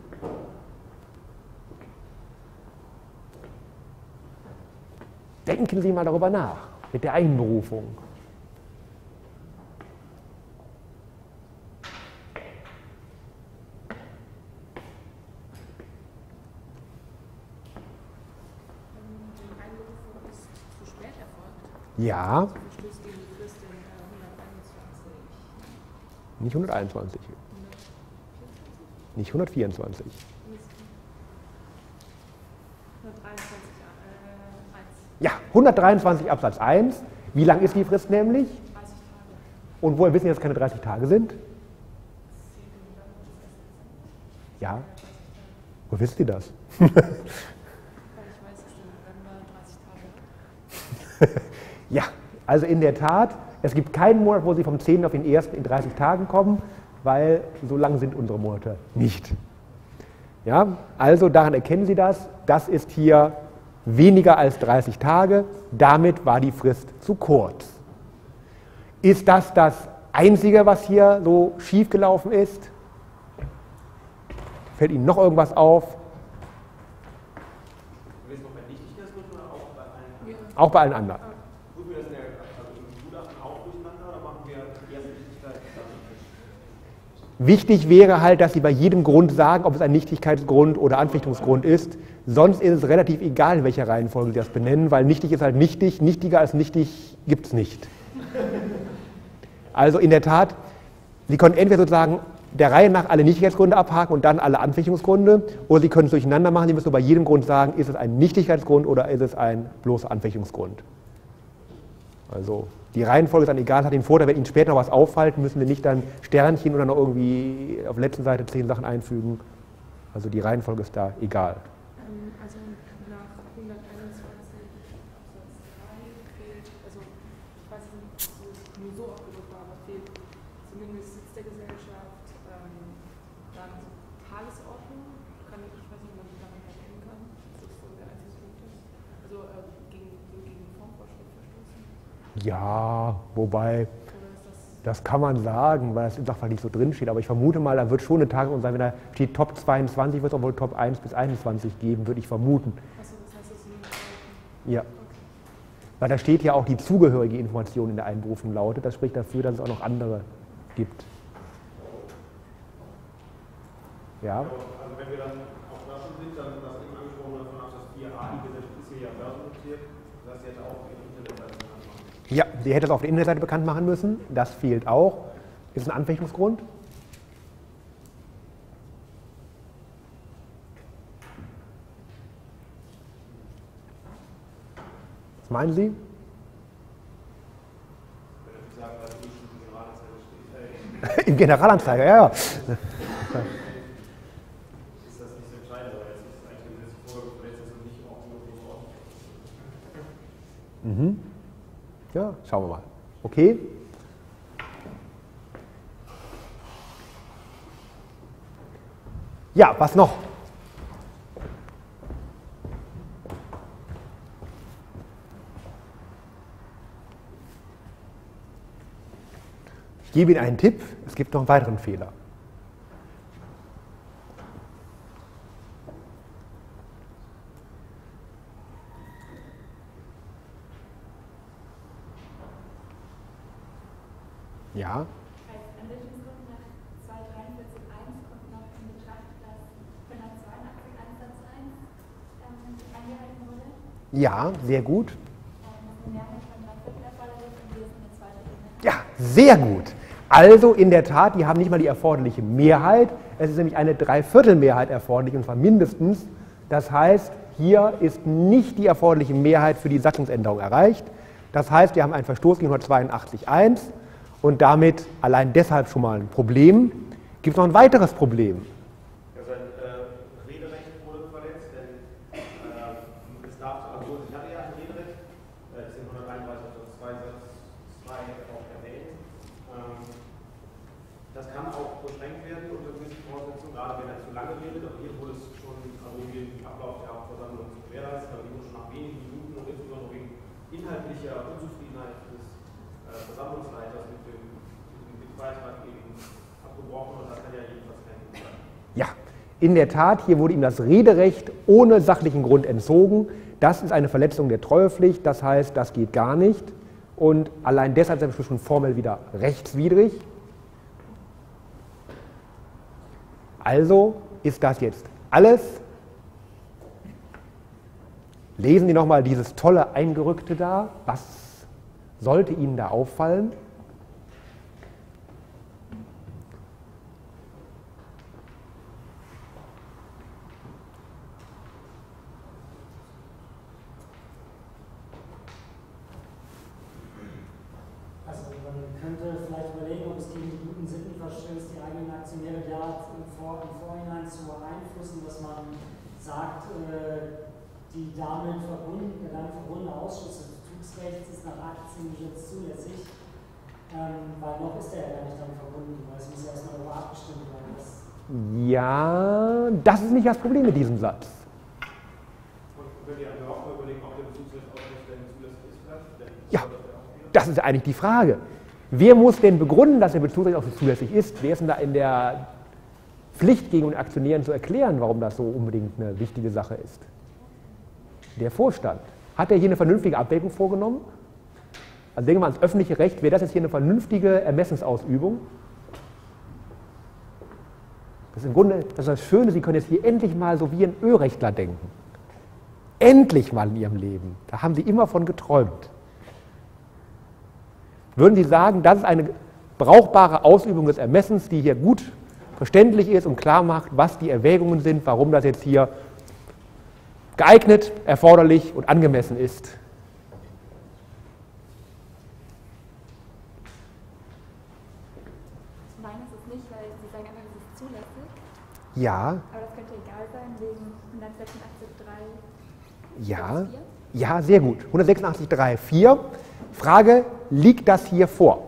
Denken Sie mal darüber nach, mit der Einberufung. Ja. Nicht 121. Nicht 124. 123, Ja, 123 Absatz 1. Wie lang ist die Frist nämlich? 30 Tage. Und woher wissen Sie, dass es keine 30 Tage sind? Ja. Wo wissen Sie das? Weil ich weiß, dass der November 30 Tage hat. Ja, also in der Tat, es gibt keinen Monat, wo Sie vom 10. auf den 1. in 30 Tagen kommen, weil so lang sind unsere Monate nicht. Ja, also daran erkennen Sie das, das ist hier weniger als 30 Tage, damit war die Frist zu kurz. Ist das das Einzige, was hier so schief gelaufen ist? Fällt Ihnen noch irgendwas auf? Auch bei allen anderen. Wichtig wäre halt, dass Sie bei jedem Grund sagen, ob es ein Nichtigkeitsgrund oder Anfechtungsgrund ist. Sonst ist es relativ egal, in welcher Reihenfolge Sie das benennen, weil nichtig ist halt nichtig, nichtiger als nichtig gibt es nicht. Also in der Tat, Sie können entweder sozusagen der Reihe nach alle Nichtigkeitsgründe abhaken und dann alle Anfechtungsgründe, oder Sie können es durcheinander machen, Sie müssen bei jedem Grund sagen, ist es ein Nichtigkeitsgrund oder ist es ein bloßer Anfechtungsgrund. Also die Reihenfolge ist dann egal, hat den Vorteil, wenn Ihnen später noch was auffällt, müssen Sie nicht dann Sternchen oder noch irgendwie auf der letzten Seite 10 Sachen einfügen. Also die Reihenfolge ist da egal. Also nach 121 Absatz 3 fehlt, also ich weiß nicht, ob es nur so abgedrückt war, aber fehlt zumindest Sitz der Gesellschaft, dann Tagesordnung, ich weiß nicht, ob man sich daran erkennen kann, das ist so der einzige Punkt ist. Also gegen Formvorschrift verstoßen. Ja, wobei, das kann man sagen, weil es im Sachverhalt nicht so drin steht, aber ich vermute mal, da wird schon eine Tagesordnung sein, wenn da steht Top 22, wird es auch wohl Top 1 bis 21 geben, würde ich vermuten. Achso, das heißt, es ist nicht. Ja. Okay. Weil da steht ja auch die zugehörige Information in der Einberufung lautet, das spricht dafür, dass es auch noch andere gibt. Ja. Also wenn wir dann auf Börsen sind, dann das eben angesprochene von Absatz 4a, die Gesellschaft ist hier ja börsennotiert, das heißt, sie hätte auch ihre Internetseite bekannt machen müssen. Ja, sie hätte es auf der Internetseite bekannt machen müssen, das fehlt auch. Ist ein Anfechtungsgrund? Was meinen Sie? Im Generalanzeiger, ja, ja. Ist das nicht so entscheidend, aber jetzt ist es eigentlich eine gesetzliche Vorgabe, verletzt ist und nicht auch nur große Ordnung. Ja, schauen wir mal. Okay. Ja, was noch? Ich gebe Ihnen einen Tipp, es gibt noch einen weiteren Fehler. Ja. Als Anwendungsgrund nach 243.1 kommt noch in Betracht, dass 182 Absatz 1 eingehalten wurde. Ja, sehr gut. Eine Mehrheit von 3/4 erforderlich und hier ist eine zweite Ebene. Ja, sehr gut. Also in der Tat, die haben nicht mal die erforderliche Mehrheit. Es ist nämlich eine Dreiviertelmehrheit erforderlich, und zwar mindestens. Das heißt, hier ist nicht die erforderliche Mehrheit für die Satzungsänderung erreicht. Das heißt, wir haben einen Verstoß gegen 182.1 und damit allein deshalb schon mal ein Problem. Gibt es noch ein weiteres Problem? Ja, sein Rederecht wurde verletzt, denn es darf, also ich hatte ja ein Rederecht, das ist in 131 Absatz 2 Satz 2 auch erwähnt. Das kann auch beschränkt werden unter gewissen Voraussetzungen, gerade wenn er zu lange redet, aber hier wurde es schon, also um den Ablauf der Hauptversammlung zu gewährleisten, aber die wurde schon nach wenigen Minuten inhaltlicher Unzufriedenheit des Versammlungsleiters mit dem Beitrag eben abgebrochen und das kann ja jedenfalls kein Grund sein. Ja, in der Tat, hier wurde ihm das Rederecht ohne sachlichen Grund entzogen. Das ist eine Verletzung der Treuepflicht, das heißt, das geht gar nicht. Und allein deshalb ist der Beschluss schon formell wieder rechtswidrig. Also ist das jetzt alles. Lesen Sie nochmal dieses tolle Eingerückte da. Was sollte Ihnen da auffallen? Also man könnte vielleicht überlegen, ob es gegen die guten Sitten verstößt, die eigenen Aktionäre ja im Vorhinein zu beeinflussen, dass man sagt, die damit verbundene Ausschuss des Bezugsrechts ist nach 18 Gesetz zulässig, weil noch ist der ja nicht damit verbunden, weil es muss ja erstmal darüber abgestimmt werden. Ja, das ist nicht das Problem mit diesem Satz. Und könnt ihr auch mal überlegen, ob der Bezugsrechtsausgleich denn zulässig ist vielleicht? Ja, das ist eigentlich die Frage. Wer muss denn begründen, dass der Bezugsrechtsausgleich zulässig ist? Wer ist denn da in der Pflicht, gegen den Aktionären zu erklären, warum das so unbedingt eine wichtige Sache ist? Der Vorstand. Hat er hier eine vernünftige Abwägung vorgenommen? Also denken wir ans öffentliche Recht, wäre das jetzt hier eine vernünftige Ermessensausübung? Das ist im Grunde das Schöne, Sie können jetzt hier endlich mal so wie ein Ölrechtler denken. Endlich mal in Ihrem Leben. Da haben Sie immer von geträumt. Würden Sie sagen, das ist eine brauchbare Ausübung des Ermessens, die hier gut verständlich ist und klar macht, was die Erwägungen sind, warum das jetzt hier geeignet, erforderlich und angemessen ist? Nein, ist es nicht, weil Sie sagen einfach, es ist zulässig. Ja. Aber das könnte egal sein, wegen 186.3. Ja. Ja, sehr gut. 186.3.4. Frage, liegt das hier vor?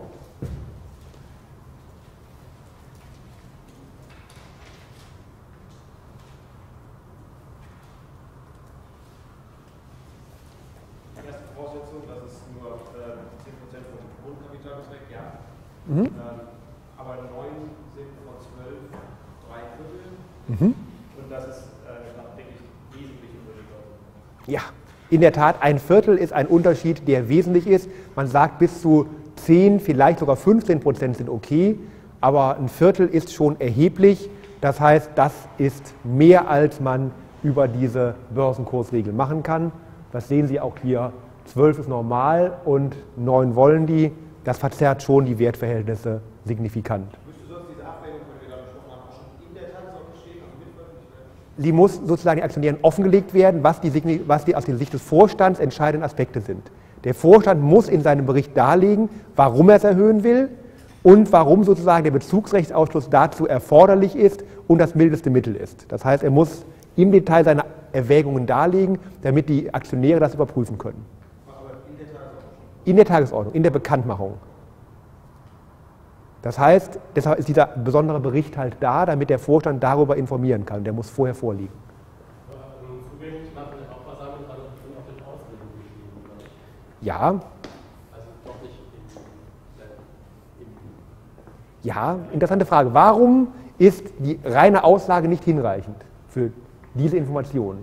Erste Voraussetzung, dass es nur 10% vom Grundkapital beträgt, ja. Aber 9 sind von 12 3/4. Und das ist, denke ich, wesentlich über die Börse. Ja, in der Tat, ein Viertel ist ein Unterschied, der wesentlich ist. Man sagt, bis zu 10, vielleicht sogar 15% sind okay, aber ein Viertel ist schon erheblich. Das heißt, das ist mehr, als man über diese Börsenkursregel machen kann. Das sehen Sie auch hier, 12 ist normal und 9 wollen die. Das verzerrt schon die Wertverhältnisse signifikant. Müsste sonst diese Abwägung, die wir da besprochen haben, auch schon in der Tagesordnung stehen, also mitveröffentlicht werden? Sie muss sozusagen den Aktionären offengelegt werden, was die aus der Sicht des Vorstands entscheidenden Aspekte sind. Der Vorstand muss in seinem Bericht darlegen, warum er es erhöhen will und warum sozusagen der Bezugsrechtsausschluss dazu erforderlich ist und das mildeste Mittel ist. Das heißt, er muss im Detail seine Erwägungen darlegen, damit die Aktionäre das überprüfen können. Aber in der Tagesordnung schon? In der Tagesordnung, in der Bekanntmachung. Das heißt, deshalb ist dieser besondere Bericht halt da, damit der Vorstand darüber informieren kann. Der muss vorher vorliegen. Zugänglich machen der Hauptversammlung hat auch bestimmt auch den Auslegungen geschrieben, oder? Ja, Also doch nicht ja, interessante Frage. Warum ist die reine Aussage nicht hinreichend für diese Informationen?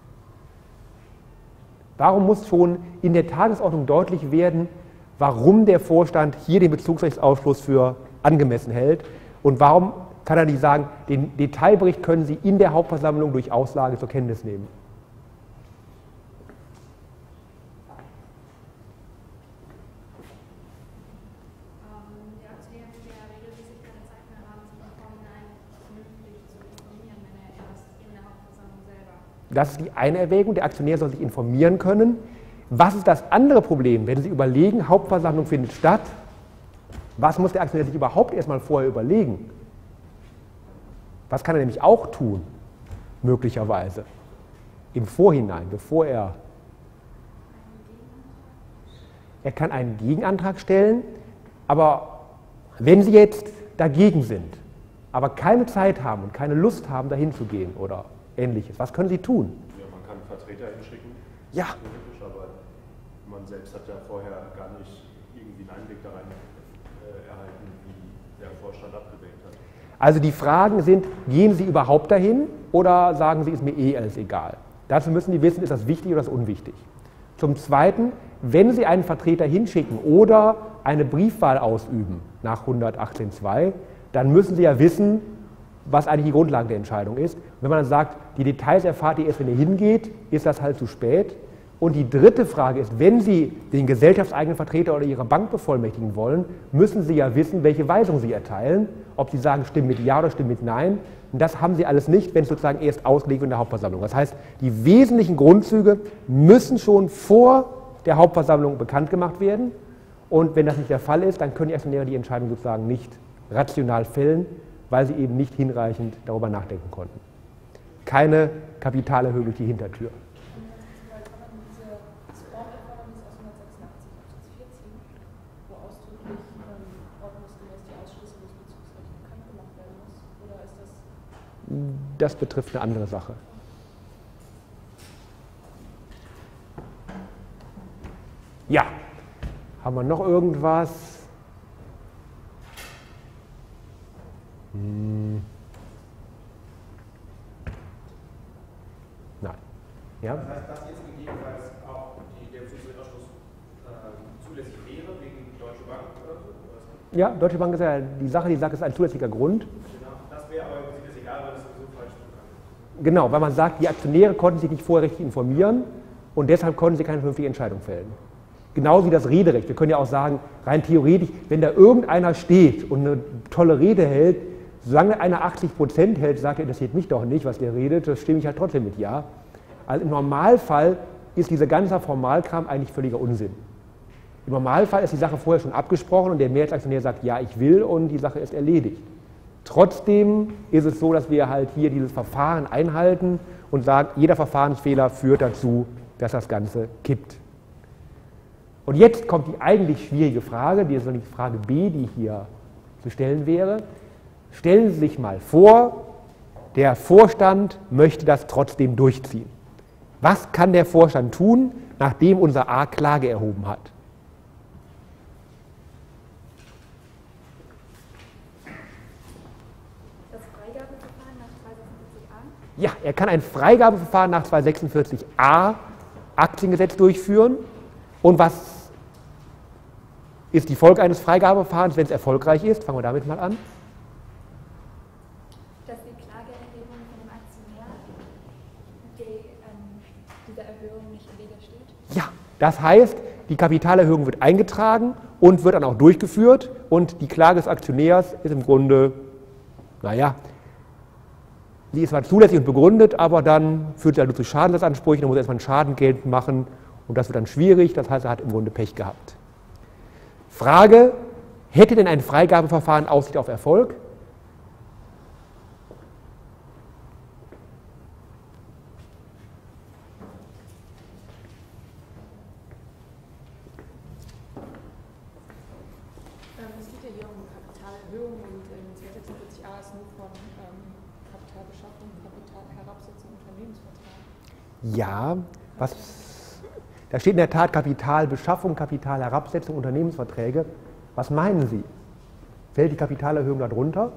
Warum muss schon in der Tagesordnung deutlich werden, warum der Vorstand hier den Bezugsrechtsausschluss für angemessen hält? Und warum kann er nicht sagen, den Detailbericht können Sie in der Hauptversammlung durch Auslage zur Kenntnis nehmen? Die Aktionäre müssen ja regelmäßig keine Zeit mehr haben, sich im Vorhinein vernünftig zu informieren, wenn er erst in der Hauptversammlung selber. Das ist die eine Erwägung, der Aktionär soll sich informieren können. Was ist das andere Problem, wenn Sie überlegen, Hauptversammlung findet statt? Was muss der Aktionär sich überhaupt erstmal vorher überlegen? Was kann er nämlich auch tun, möglicherweise, im Vorhinein, bevor er kann einen Gegenantrag stellen, aber wenn Sie jetzt dagegen sind, aber keine Zeit haben und keine Lust haben, dahin zu gehen oder Ähnliches, was können Sie tun? Ja, man kann einen Vertreter hinschicken. Ja. Man selbst hat ja vorher gar nicht irgendwie einen Einblick da rein erhalten, wie der Vorstand abgewählt hat. Also die Fragen sind, gehen Sie überhaupt dahin oder sagen Sie, ist mir eh alles egal? Dazu müssen Sie wissen, ist das wichtig oder ist das unwichtig. Zum Zweiten, wenn Sie einen Vertreter hinschicken oder eine Briefwahl ausüben nach 118.2, dann müssen Sie ja wissen, was eigentlich die Grundlage der Entscheidung ist. Und wenn man dann sagt, die Details erfahrt ihr erst, wenn ihr hingeht, ist das halt zu spät. Und die dritte Frage ist, wenn Sie den gesellschaftseigenen Vertreter oder Ihre Bank bevollmächtigen wollen, müssen Sie ja wissen, welche Weisung Sie erteilen, ob Sie sagen, stimmen mit Ja oder stimmen mit Nein. Und das haben Sie alles nicht, wenn es sozusagen erst ausgelegt wird in der Hauptversammlung. Das heißt, die wesentlichen Grundzüge müssen schon vor der Hauptversammlung bekannt gemacht werden. Und wenn das nicht der Fall ist, dann können die Aktionäre die Entscheidung sozusagen nicht rational fällen, weil sie eben nicht hinreichend darüber nachdenken konnten. Keine Kapitalerhöhung durch die Hintertür. Das betrifft eine andere Sache. Ja, haben wir noch irgendwas? Nein. Ja? Das heißt, dass jetzt gegebenenfalls auch der Bezugsrechtsausschluss zulässig wäre wegen Deutsche Bank oder so? Ja, Deutsche Bank ist ja die Sache, die sagt, es ist ein zulässiger Grund. Genau, das wäre aber im Prinzip egal, weil das sowieso falsch ist. Genau, weil man sagt, die Aktionäre konnten sich nicht vorher richtig informieren und deshalb konnten sie keine vernünftige Entscheidung fällen. Genauso wie das Rederecht. Wir können ja auch sagen, rein theoretisch, wenn da irgendeiner steht und eine tolle Rede hält, solange einer 80% hält, sagt er, das interessiert mich doch nicht, was der redet, das stimme ich halt trotzdem mit Ja. Also im Normalfall ist dieser ganze Formalkram eigentlich völliger Unsinn. Im Normalfall ist die Sache vorher schon abgesprochen und der Mehrheitsaktionär sagt, ja, ich will und die Sache ist erledigt. Trotzdem ist es so, dass wir halt hier dieses Verfahren einhalten und sagen, jeder Verfahrensfehler führt dazu, dass das Ganze kippt. Und jetzt kommt die eigentlich schwierige Frage, die ist noch die Frage B, die hier zu stellen wäre. Stellen Sie sich mal vor, der Vorstand möchte das trotzdem durchziehen. Was kann der Vorstand tun, nachdem unser A Klage erhoben hat? Das Freigabeverfahren nach 246a? Ja, er kann ein Freigabeverfahren nach 246a Aktiengesetz durchführen. Und was ist die Folge eines Freigabeverfahrens, wenn es erfolgreich ist? Fangen wir damit mal an. Dass die Klageerhebung von dem Aktionär dieser Erhöhung nicht im Wege steht? Ja, das heißt, die Kapitalerhöhung wird eingetragen und wird dann auch durchgeführt und die Klage des Aktionärs ist im Grunde, naja, sie ist zwar zulässig und begründet, aber dann führt sie halt nur zu Schadensersatzansprüchen, dann muss er erstmal einen Schaden geltend machen und das wird dann schwierig, das heißt, er hat im Grunde Pech gehabt. Frage, hätte denn ein Freigabeverfahren Aussicht auf Erfolg? Es geht ja hier um Kapitalerhöhung und 246a ist nur von Kapitalbeschaffung, Kapitalherabsetzung, Unternehmensvertrag. Ja, da steht in der Tat Kapitalbeschaffung, Kapitalherabsetzung, Unternehmensverträge. Was meinen Sie? Fällt die Kapitalerhöhung darunter?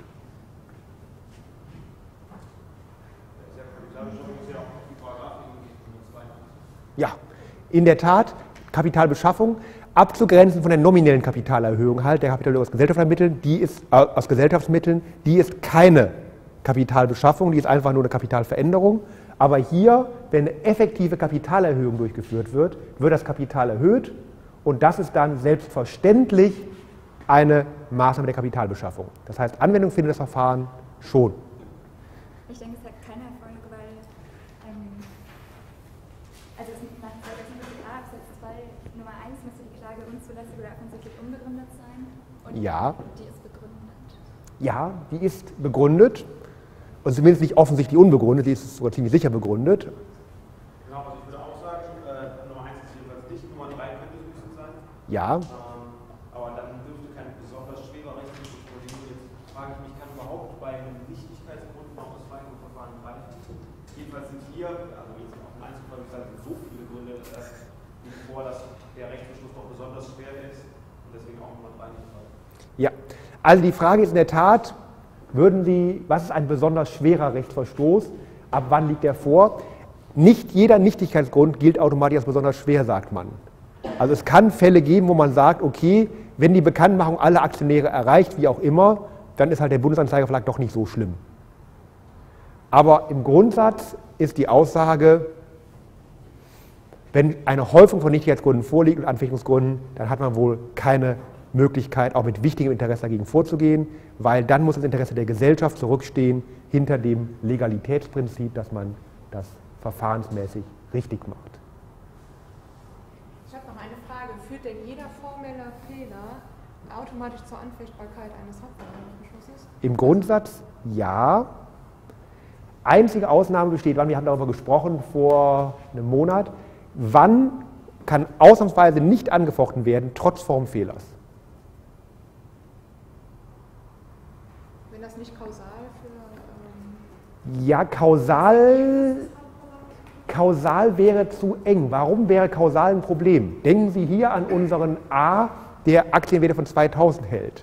Ja, in der Tat, Kapitalbeschaffung, abzugrenzen von der nominellen Kapitalerhöhung halt, der Kapitalerhöhung aus Gesellschaftsmitteln, die ist keine Kapitalbeschaffung, die ist einfach nur eine Kapitalveränderung. Aber hier, wenn eine effektive Kapitalerhöhung durchgeführt wird, wird das Kapital erhöht und das ist dann selbstverständlich eine Maßnahme der Kapitalbeschaffung. Das heißt, Anwendung findet das Verfahren schon. Ich denke, es hat keine Erfolg, weil also nach 246a Absatz 2 Nummer 1 müsste die Klage unzulässig oder offensichtlich unbegründet sein. Und Ja. Die ist begründet. Ja, die ist begründet. Und zumindest nicht offensichtlich unbegründet, die ist sogar ziemlich sicher begründet. Genau, also ich würde auch sagen, Nummer 1 ist jedenfalls nicht, Nummer 3 könnte höchstens sein. Ja, Aber dann dürfte kein besonders schwerer rechtliches Problem. Jetzt frage ich mich, kann überhaupt bei einem Nichtigkeitsgrund noch das Freigabeverfahren greifen? Jedenfalls sind hier, also jetzt auf den Einzelfall gesagt, so viele Gründe liegt vor, dass der Rechtsbeschluss doch besonders schwer ist und deswegen auch Nummer 3 nicht fallen. Ja, also die Frage ist in der Tat, was ist ein besonders schwerer Rechtsverstoß? Ab wann liegt er vor? Nicht jeder Nichtigkeitsgrund gilt automatisch als besonders schwer, sagt man. Also es kann Fälle geben, wo man sagt, okay, wenn die Bekanntmachung alle Aktionäre erreicht, wie auch immer, dann ist halt der Bundesanzeigerverlag doch nicht so schlimm. Aber im Grundsatz ist die Aussage, wenn eine Häufung von Nichtigkeitsgründen vorliegt und Anfechtungsgründen, dann hat man wohl keine Möglichkeit, auch mit wichtigem Interesse dagegen vorzugehen, weil dann muss das Interesse der Gesellschaft zurückstehen hinter dem Legalitätsprinzip, dass man das verfahrensmäßig richtig macht. Ich habe noch eine Frage. Führt denn jeder formelle Fehler automatisch zur Anfechtbarkeit eines Hauptverwaltungsbeschlusses? Im Grundsatz ja. Einzige Ausnahme besteht, wir haben darüber gesprochen vor einem Monat, wann kann ausnahmsweise nicht angefochten werden, trotz Formfehlers. Wenn das nicht kausal für... Ja, kausal wäre zu eng. Warum wäre kausal ein Problem? Denken Sie hier an unseren A, der Aktienwerte von 2000 hält.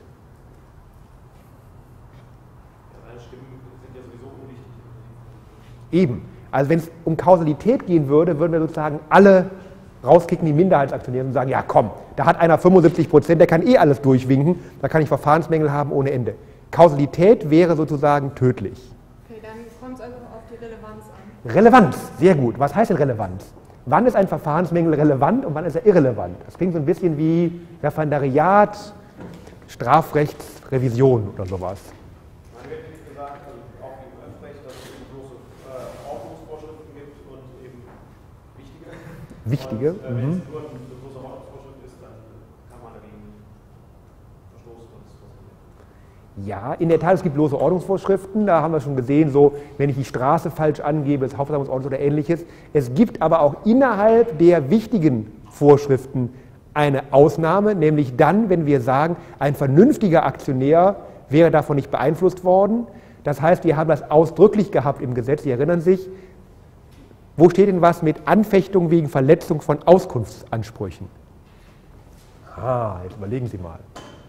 Seine Stimmen sind ja sowieso unwichtig. Eben. Also wenn es um Kausalität gehen würde, würden wir sozusagen alle rauskicken, die Minderheitsaktionäre, und sagen, ja komm, da hat einer 75%, der kann eh alles durchwinken, da kann ich Verfahrensmängel haben ohne Ende. Kausalität wäre sozusagen tödlich. Okay, dann kommt es also auf die Relevanz an. Relevanz, sehr gut. Was heißt denn Relevanz? Wann ist ein Verfahrensmängel relevant und wann ist er irrelevant? Das klingt so ein bisschen wie Referendariat, Strafrechtsrevision oder sowas. Man wird nicht gesagt, auch im Öffrecht, dass es eben bloße Ordnungsvorschriften gibt und eben wichtige. Wichtige? Und, wenn es nur eine bloße Ordnungsvorschrift ist, dann kann man dagegen verstoßen. Ja, in der Tat, es gibt bloße Ordnungsvorschriften, da haben wir schon gesehen, so, wenn ich die Straße falsch angebe, das Hauptversammlungsordnung oder ähnliches. Es gibt aber auch innerhalb der wichtigen Vorschriften eine Ausnahme, nämlich dann, wenn wir sagen, ein vernünftiger Aktionär wäre davon nicht beeinflusst worden. Das heißt, wir haben das ausdrücklich gehabt im Gesetz, Sie erinnern sich, wo steht denn was mit Anfechtung wegen Verletzung von Auskunftsansprüchen? Jetzt überlegen Sie mal.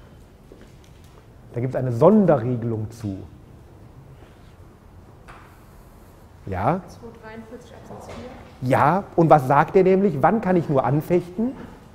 Da gibt es eine Sonderregelung zu. Ja? 243 Absatz 4. Ja, und was sagt er nämlich? Wann kann ich nur anfechten?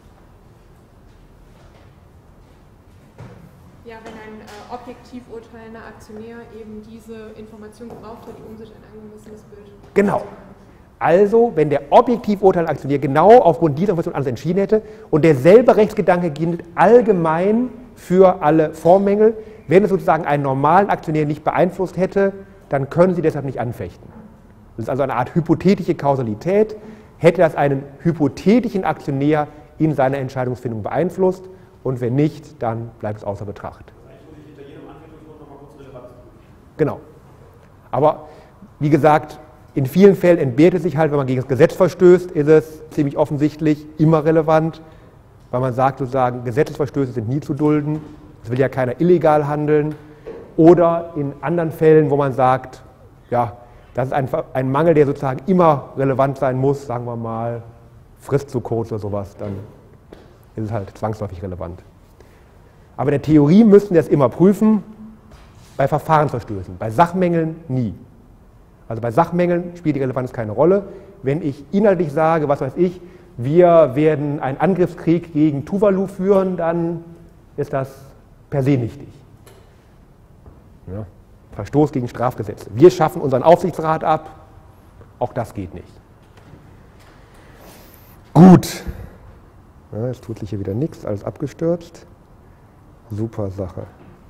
Ja, wenn ein objektiv urteilender Aktionär eben diese Information gebraucht hat, um sich ein angemessenes Bild zu machen. Genau. Also, wenn der objektiv urteilende Aktionär genau aufgrund dieser Information alles entschieden hätte und derselbe Rechtsgedanke gilt allgemein für alle Formmängel, wenn es sozusagen einen normalen Aktionär nicht beeinflusst hätte, dann können Sie deshalb nicht anfechten. Das ist also eine Art hypothetische Kausalität. Hätte das einen hypothetischen Aktionär in seiner Entscheidungsfindung beeinflusst und wenn nicht, dann bleibt es außer Betracht. Eigentlich muss ich hinter jedem Anwendungsgrund nochmal kurz Relevanz prüfen. Genau. Aber wie gesagt, in vielen Fällen entbehrt es sich halt, wenn man gegen das Gesetz verstößt, ist es ziemlich offensichtlich immer relevant, weil man sagt sozusagen, Gesetzesverstöße sind nie zu dulden, es will ja keiner illegal handeln. Oder in anderen Fällen, wo man sagt, ja, das ist ein Mangel, der sozusagen immer relevant sein muss, sagen wir mal, Frist zu kurz oder sowas, dann ist es halt zwangsläufig relevant. Aber in der Theorie müssten wir es immer prüfen, bei Verfahrensverstößen, bei Sachmängeln nie. Also bei Sachmängeln spielt die Relevanz keine Rolle. Wenn ich inhaltlich sage, was weiß ich, wir werden einen Angriffskrieg gegen Tuvalu führen, dann ist das per se nichtig. Ja. Verstoß gegen Strafgesetze. Wir schaffen unseren Aufsichtsrat ab, auch das geht nicht. Gut. Ja, jetzt tut sich hier wieder nichts, alles abgestürzt. Super Sache.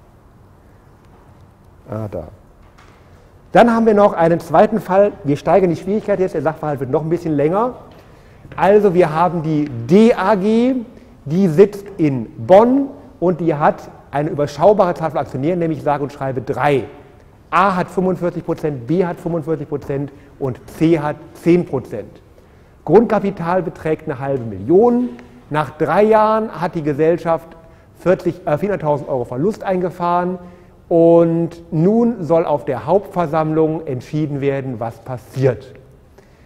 Da. Dann haben wir noch einen zweiten Fall. Wir steigern die Schwierigkeit jetzt, der Sachverhalt wird noch ein bisschen länger. Also wir haben die DAG, die sitzt in Bonn und die hat eine überschaubare Zahl von Aktionären, nämlich sage und schreibe 3. A hat 45%, B hat 45% und C hat 10%. Grundkapital beträgt 500.000. Nach 3 Jahren hat die Gesellschaft 400.000 Euro Verlust eingefahren und nun soll auf der Hauptversammlung entschieden werden, was passiert.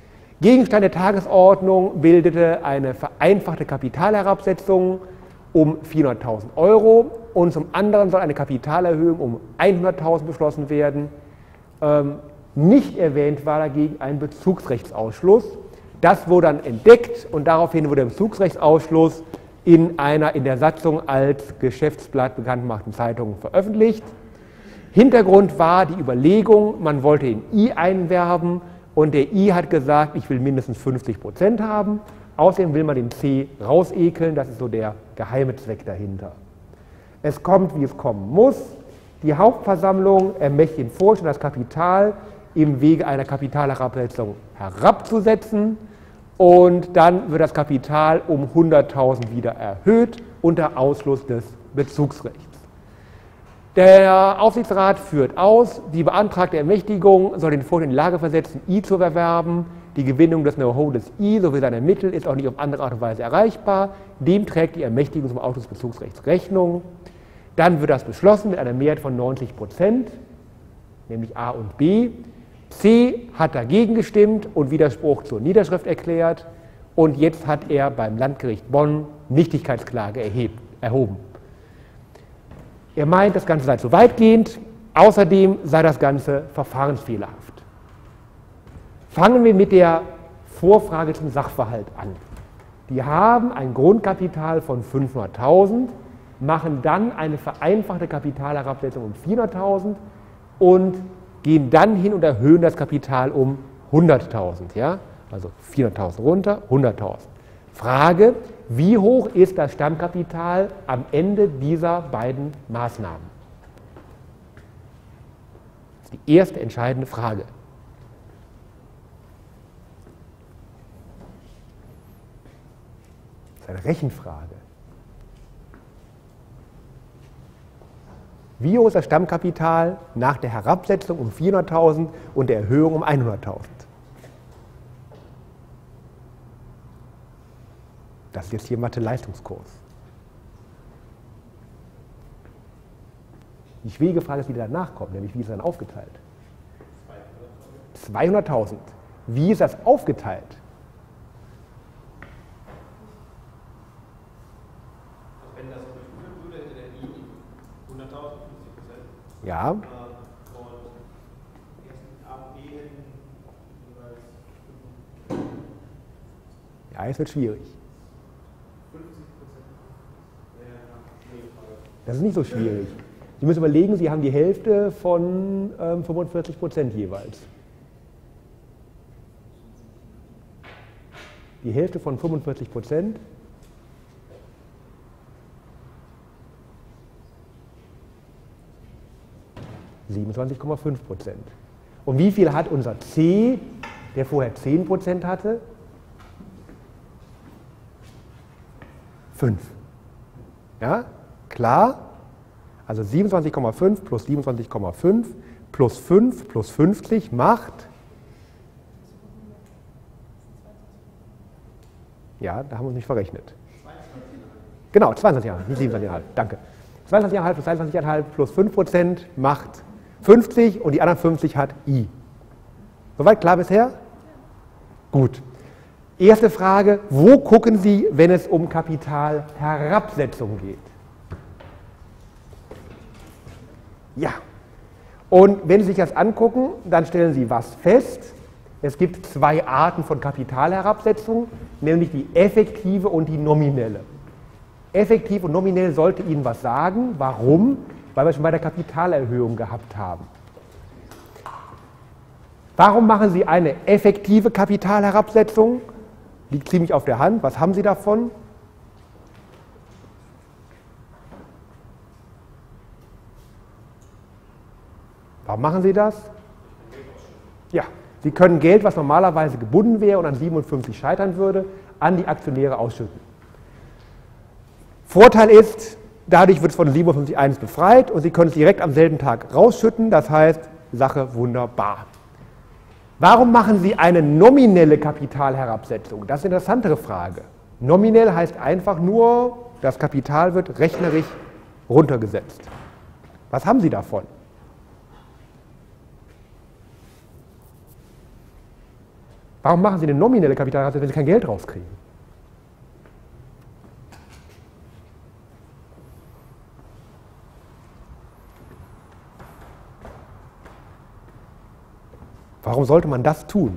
Gegenstand der Tagesordnung bildete eine vereinfachte Kapitalherabsetzung um 400.000 € und zum anderen soll eine Kapitalerhöhung um 100.000 beschlossen werden. Nicht erwähnt war dagegen ein Bezugsrechtsausschluss. Das wurde dann entdeckt und daraufhin wurde der Bezugsrechtsausschluss in einer in der Satzung als Geschäftsblatt bekannt gemachten Zeitung veröffentlicht. Hintergrund war die Überlegung, man wollte den I einwerben und der I hat gesagt, ich will mindestens 50% haben. Außerdem will man den C rausekeln, das ist so der geheime Zweck dahinter. Es kommt, wie es kommen muss. Die Hauptversammlung ermächtigt den Vorstand, das Kapital im Wege einer Kapitalherabsetzung herabzusetzen und dann wird das Kapital um 100.000 wieder erhöht unter Ausschluss des Bezugsrechts. Der Aufsichtsrat führt aus, die beantragte Ermächtigung soll den Vorstand in die Lage versetzen, I zu erwerben. Die Gewinnung des Know-how des I sowie seiner Mittel ist auch nicht auf andere Art und Weise erreichbar. Dem trägt die Ermächtigung zum Ausschluss des Bezugsrechts Rechnung. Dann wird das beschlossen mit einer Mehrheit von 90%, nämlich A und B. C hat dagegen gestimmt und Widerspruch zur Niederschrift erklärt. Und jetzt hat er beim Landgericht Bonn Nichtigkeitsklage erhoben. Er meint, das Ganze sei zu weitgehend. Außerdem sei das Ganze verfahrensfehlerhaft. Fangen wir mit der Vorfrage zum Sachverhalt an. Die haben ein Grundkapital von 500.000, machen dann eine vereinfachte Kapitalherabsetzung um 400.000 und gehen dann hin und erhöhen das Kapital um 100.000. Ja? Also 400.000 runter, 100.000. Frage, wie hoch ist das Stammkapital am Ende dieser beiden Maßnahmen? Das ist die erste entscheidende Frage. Das ist eine Rechenfrage. Wie hoch ist das Stammkapital nach der Herabsetzung um 400.000 und der Erhöhung um 100.000? Das ist jetzt hier Mathe-Leistungskurs. Die schwierige Frage ist, wie der danach kommt, nämlich wie ist es dann aufgeteilt? 200.000. Wie ist das aufgeteilt? Wenn das durchgeführt würde, hätte der I 100.000, 50%. Ja. Und erst A und B hätten jeweils. Ja, es wird schwierig. 50%. Das ist nicht so schwierig. Sie müssen überlegen, Sie haben die Hälfte von 45% jeweils. Die Hälfte von 45%. (27,5%). Und wie viel hat unser C, der vorher 10% hatte? 5. Ja, klar. Also 27,5 plus 27,5 plus 5 plus 50 macht, ja, da haben wir uns nicht verrechnet. Genau, 22,5, nicht 27,5, danke. 22,5 plus 22,5 plus 5% macht 50 und die anderen 50 hat I. Soweit klar bisher? Gut. Erste Frage, wo gucken Sie, wenn es um Kapitalherabsetzung geht? Ja. Und wenn Sie sich das angucken, dann stellen Sie was fest? Es gibt zwei Arten von Kapitalherabsetzung, nämlich die effektive und die nominelle. Effektiv und nominell sollte Ihnen was sagen. Warum? Weil wir schon bei der Kapitalerhöhung gehabt haben. Warum machen Sie eine effektive Kapitalherabsetzung? Liegt ziemlich auf der Hand. Was haben Sie davon? Warum machen Sie das? Ja, Sie können Geld, was normalerweise gebunden wäre und an 57 scheitern würde, an die Aktionäre ausschütten. Vorteil ist, dadurch wird es von 57.1 befreit und Sie können es direkt am selben Tag rausschütten, das heißt, Sache wunderbar. Warum machen Sie eine nominelle Kapitalherabsetzung? Das ist eine interessantere Frage. Nominell heißt einfach nur, das Kapital wird rechnerisch runtergesetzt. Was haben Sie davon? Warum machen Sie eine nominelle Kapitalrabatt, wenn Sie kein Geld rauskriegen? Warum sollte man das tun?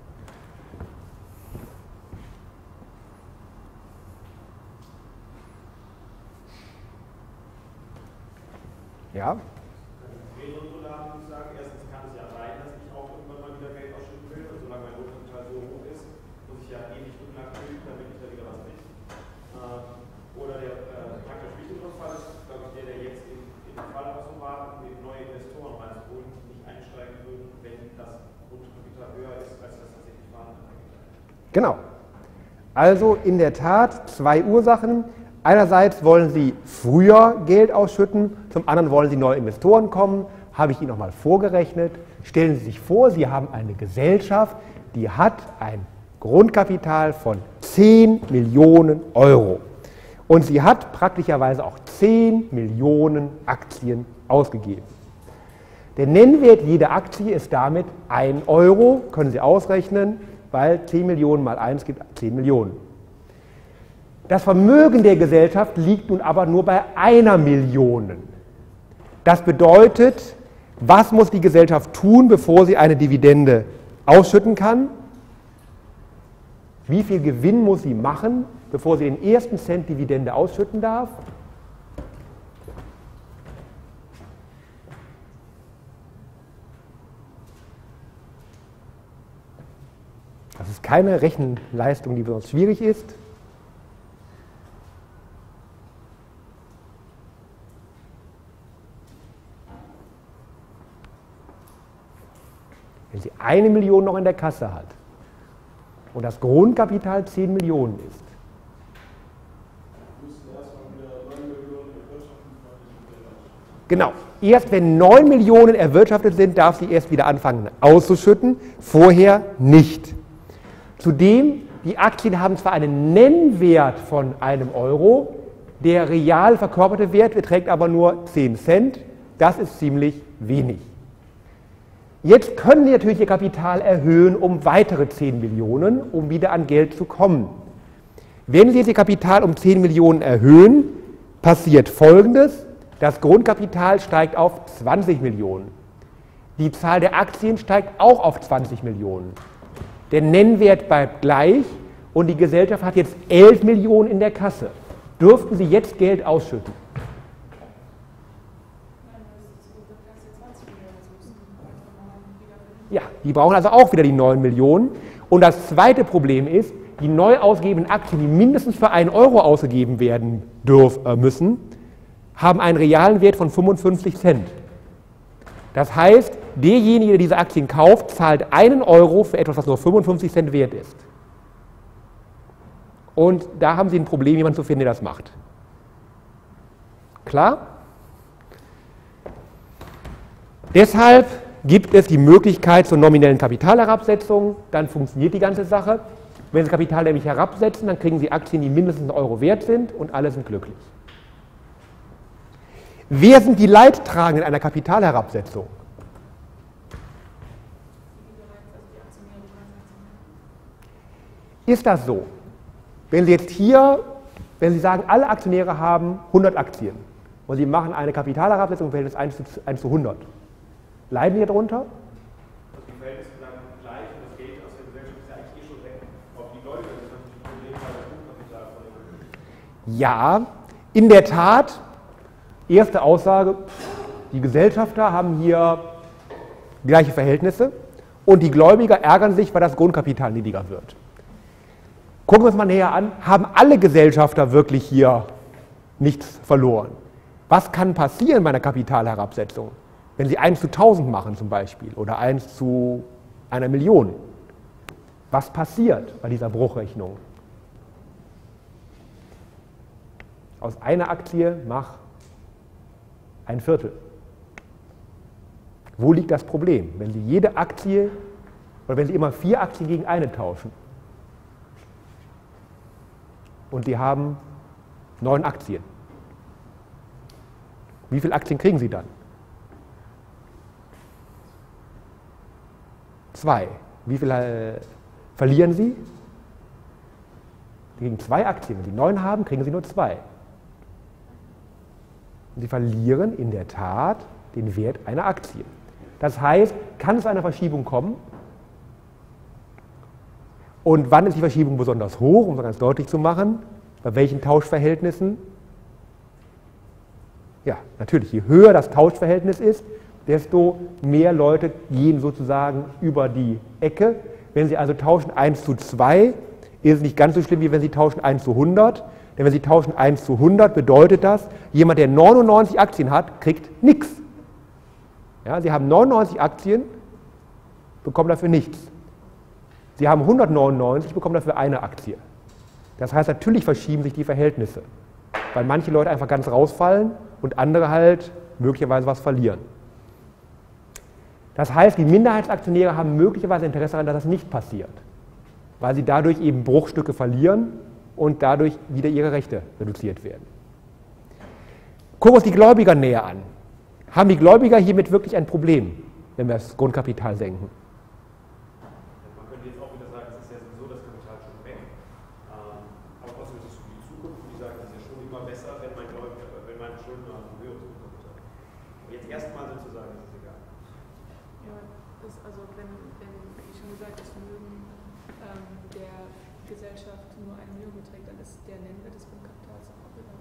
Ja? Regelunterlagen sagen, erstens kann es ja sein, dass ich auch irgendwann mal wieder Geld ausschütten will, und solange mein Notkapital so hoch ist, muss ich ja ewig Rücklagen bilden, damit ich da wieder was kriege. Oder der praktisch wichtigere Fall ist, glaube ich, der jetzt im Fall auch so war, mit neue Investoren reinzuholen, die nicht einsteigen würden, wenn das Grundkapital höher ist, als das tatsächlich vorhandene Kapital. Genau. Also in der Tat zwei Ursachen. Einerseits wollen Sie früher Geld ausschütten, zum anderen wollen Sie neue Investoren kommen. Habe ich Ihnen nochmal vorgerechnet. Stellen Sie sich vor, Sie haben eine Gesellschaft, die hat ein Grundkapital von 10 Millionen Euro. Und sie hat praktischerweise auch 10 Millionen Aktien ausgegeben. Der Nennwert jeder Aktie ist damit 1 Euro, können Sie ausrechnen, weil 10 Millionen mal 1 gibt 10 Millionen. Das Vermögen der Gesellschaft liegt nun aber nur bei 1 Million. Das bedeutet, was muss die Gesellschaft tun, bevor sie eine Dividende ausschütten kann? Wie viel Gewinn muss sie machen, bevor sie den ersten Cent Dividende ausschütten darf? Das ist keine Rechenleistung, die besonders schwierig ist. Wenn sie 1 Million noch in der Kasse hat und das Grundkapital 10 Millionen ist, genau, erst wenn 9 Millionen erwirtschaftet sind, darf sie erst wieder anfangen auszuschütten, vorher nicht. Zudem, die Aktien haben zwar einen Nennwert von 1 Euro, der real verkörperte Wert beträgt aber nur 10 Cent, das ist ziemlich wenig. Jetzt können Sie natürlich Ihr Kapital erhöhen um weitere 10 Millionen, um wieder an Geld zu kommen. Wenn Sie jetzt Ihr Kapital um 10 Millionen erhöhen, passiert Folgendes: Das Grundkapital steigt auf 20 Millionen. Die Zahl der Aktien steigt auch auf 20 Millionen. Der Nennwert bleibt gleich und die Gesellschaft hat jetzt 11 Millionen in der Kasse. Dürften Sie jetzt Geld ausschütten? Ja, die brauchen also auch wieder die 9 Millionen. Und das zweite Problem ist, die neu ausgegebenen Aktien, die mindestens für 1 Euro ausgegeben werden müssen, haben einen realen Wert von 55 Cent. Das heißt, derjenige, der diese Aktien kauft, zahlt 1 Euro für etwas, was nur 55 Cent wert ist. Und da haben Sie ein Problem, jemanden zu finden, der das macht. Klar? Deshalb gibt es die Möglichkeit zur nominellen Kapitalherabsetzung, dann funktioniert die ganze Sache. Wenn Sie Kapital nämlich herabsetzen, dann kriegen Sie Aktien, die mindestens 1 Euro wert sind und alle sind glücklich. Wer sind die Leidtragenden einer Kapitalherabsetzung? Ist das so? Wenn Sie jetzt hier, wenn Sie sagen, alle Aktionäre haben 100 Aktien und Sie machen eine Kapitalherabsetzung im Verhältnis 1 zu 100, leiden die darunter? Also die Verhältnisse bleiben gleich und das Geld aus der Gesellschaft ist ja eigentlich schon weg. Auch die Leute, das ist natürlich ein Problem, weil das Grundkapital voll ist. Ja, in der Tat. Erste Aussage, die Gesellschafter haben hier gleiche Verhältnisse und die Gläubiger ärgern sich, weil das Grundkapital niedriger wird. Gucken wir uns mal näher an, haben alle Gesellschafter wirklich hier nichts verloren? Was kann passieren bei einer Kapitalherabsetzung, wenn Sie 1 zu 1000 machen zum Beispiel oder 1 zu 1 Million? Was passiert bei dieser Bruchrechnung? Aus einer Aktie mach 1/4. Wo liegt das Problem? Wenn Sie jede Aktie oder wenn Sie immer 4 Aktien gegen eine tauschen und die haben 9 Aktien. Wie viele Aktien kriegen Sie dann? 2. Wie viele Verlieren Sie? Sie kriegen 2 Aktien. Wenn Sie 9 haben, kriegen Sie nur 2. Und Sie verlieren in der Tat den Wert einer Aktie. Das heißt, kann es zu einer Verschiebung kommen? Und wann ist die Verschiebung besonders hoch, um es ganz deutlich zu machen? Bei welchen Tauschverhältnissen? Ja, natürlich, je höher das Tauschverhältnis ist, desto mehr Leute gehen sozusagen über die Ecke. Wenn Sie also tauschen 1:2, ist es nicht ganz so schlimm, wie wenn Sie tauschen 1:100. Denn wenn Sie tauschen 1:100, bedeutet das, jemand, der 99 Aktien hat, kriegt nichts. Ja, Sie haben 99 Aktien, bekommen dafür nichts. Sie haben 199, bekommen dafür eine Aktie. Das heißt, natürlich verschieben sich die Verhältnisse, weil manche Leute einfach ganz rausfallen und andere halt möglicherweise was verlieren. Das heißt, die Minderheitsaktionäre haben möglicherweise Interesse daran, dass das nicht passiert, weil sie dadurch eben Bruchstücke verlieren und dadurch wieder ihre Rechte reduziert werden. Gucken wir uns die Gläubiger näher an. Haben die Gläubiger hiermit wirklich ein Problem, wenn wir das Grundkapital senken? Man könnte jetzt auch wieder sagen, es ist ja sowieso das Kapital schon weg. Aber trotzdem ist es für die Zukunft, und die sagen, es ist ja schon immer besser, wenn mein Schuldner ein höheres Grundkapital hat. Aber jetzt erstmal sozusagen, ist es egal. Ja, also wenn, wie schon gesagt, das Vermögen der Gesellschaft nur 1 Million beträgt, dann ist der Nennwert des Grundkapitals auch egal.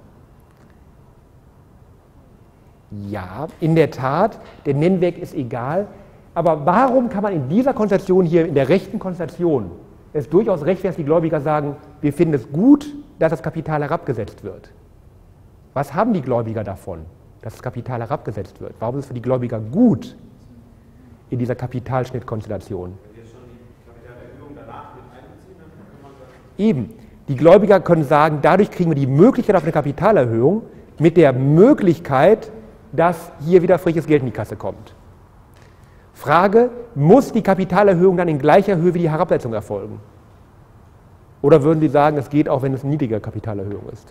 Ja, in der Tat, der Nennwert ist egal. Aber warum kann man in dieser Konstellation hier, in der rechten Konstellation, es durchaus rechtfertigen, dass die Gläubiger sagen, wir finden es gut, dass das Kapital herabgesetzt wird? Was haben die Gläubiger davon, dass das Kapital herabgesetzt wird? Warum ist es für die Gläubiger gut in dieser Kapitalschnittkonstellation? Wenn wir schon die Kapitalerhöhung danach mit einbeziehen, dann kann man sagen, Eben, die Gläubiger können sagen, dadurch kriegen wir die Möglichkeit auf eine Kapitalerhöhung mit der Möglichkeit, dass hier wieder frisches Geld in die Kasse kommt. Frage, muss die Kapitalerhöhung dann in gleicher Höhe wie die Herabsetzung erfolgen? Oder würden Sie sagen, es geht auch, wenn es eine niedrige Kapitalerhöhung ist?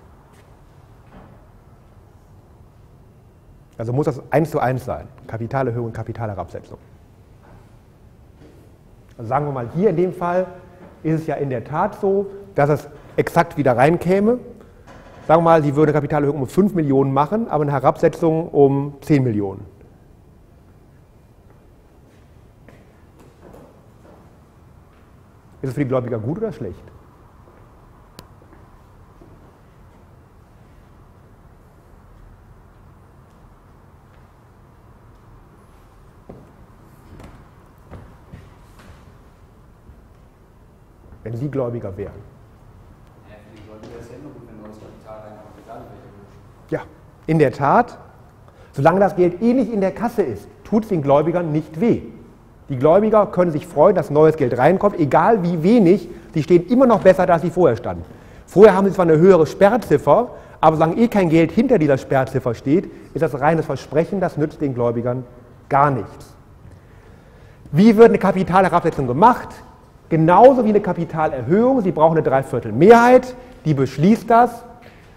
Also muss das 1:1 sein, Kapitalerhöhung und Kapitalherabsetzung. Also sagen wir mal, hier in dem Fall ist es ja in der Tat so, dass es exakt wieder reinkäme. Sagen wir mal, Sie würden eine Kapitalerhöhung um 5 Millionen machen, aber eine Herabsetzung um 10 Millionen. Ist es für die Gläubiger gut oder schlecht? Wenn Sie Gläubiger wären. Ja, in der Tat, solange das Geld eh nicht in der Kasse ist, tut es den Gläubigern nicht weh. Die Gläubiger können sich freuen, dass neues Geld reinkommt, egal wie wenig, sie stehen immer noch besser da, als sie vorher standen. Vorher haben sie zwar eine höhere Sperrziffer, aber solange eh kein Geld hinter dieser Sperrziffer steht, ist das reines Versprechen, das nützt den Gläubigern gar nichts. Wie wird eine Kapitalherabsetzung gemacht? Genauso wie eine Kapitalerhöhung. Sie brauchen eine 3/4 Mehrheit, die beschließt das.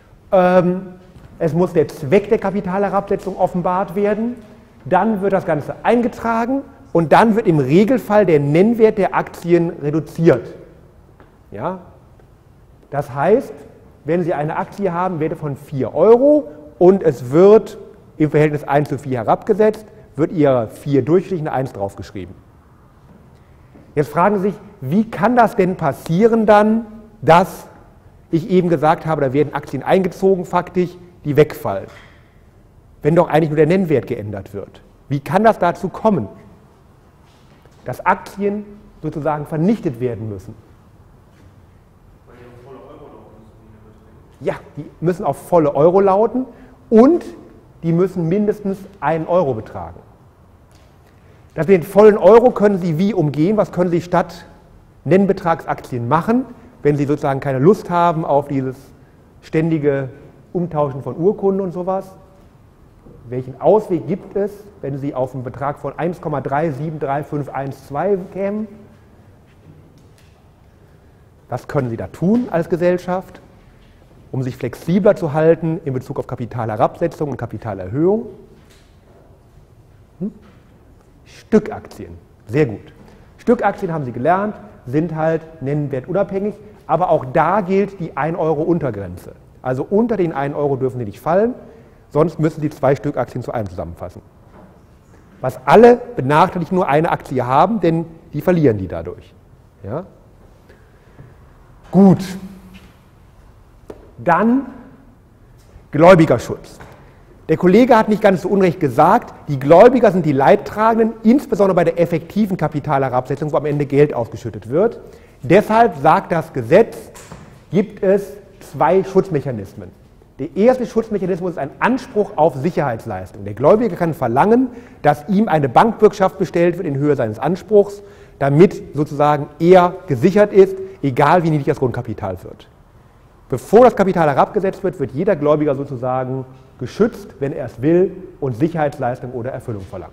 Es muss der Zweck der Kapitalherabsetzung offenbart werden. Dann wird das Ganze eingetragen und dann wird im Regelfall der Nennwert der Aktien reduziert. Ja? Das heißt, wenn Sie eine Aktie haben, Werte von 4 € und es wird im Verhältnis 1:4 herabgesetzt, wird Ihre 4 durchschnittlich eine 1 draufgeschrieben. Jetzt fragen Sie sich, wie kann das denn passieren dann, dass ich eben gesagt habe, da werden Aktien eingezogen faktisch, die wegfallen, wenn doch eigentlich nur der Nennwert geändert wird. Wie kann das dazu kommen, dass Aktien sozusagen vernichtet werden müssen? weil die auf volle Euro laufen müssen. Ja, die müssen auf volle Euro lauten und die müssen mindestens 1 € betragen. Das mit den vollen Euro können Sie wie umgehen? Was können Sie statt Nennbetragsaktien machen, wenn Sie sozusagen keine Lust haben auf dieses ständige Umtauschen von Urkunden und sowas? Welchen Ausweg gibt es, wenn Sie auf einen Betrag von 1,373512 kämen? Was können Sie da tun als Gesellschaft, um sich flexibler zu halten in Bezug auf Kapitalherabsetzung und Kapitalerhöhung? Stückaktien, sehr gut. Stückaktien haben Sie gelernt, sind halt nennwertunabhängig, aber auch da gilt die 1 Euro Untergrenze. Also unter den 1 Euro dürfen sie nicht fallen, sonst müssen sie 2 Stück Aktien zu einem zusammenfassen. Was alle benachteiligt nur eine Aktie haben, denn die verlieren die dadurch. Ja? Gut. Dann Gläubigerschutz. Der Kollege hat nicht ganz zu Unrecht gesagt, die Gläubiger sind die Leidtragenden, insbesondere bei der effektiven Kapitalherabsetzung, wo am Ende Geld ausgeschüttet wird. Deshalb sagt das Gesetz, gibt es 2 Schutzmechanismen. Der erste Schutzmechanismus ist ein Anspruch auf Sicherheitsleistung. Der Gläubiger kann verlangen, dass ihm eine Bankbürgschaft bestellt wird in Höhe seines Anspruchs, damit sozusagen er gesichert ist, egal wie niedrig das Grundkapital wird. Bevor das Kapital herabgesetzt wird, wird jeder Gläubiger sozusagen geschützt, wenn er es will und Sicherheitsleistung oder Erfüllung verlangt.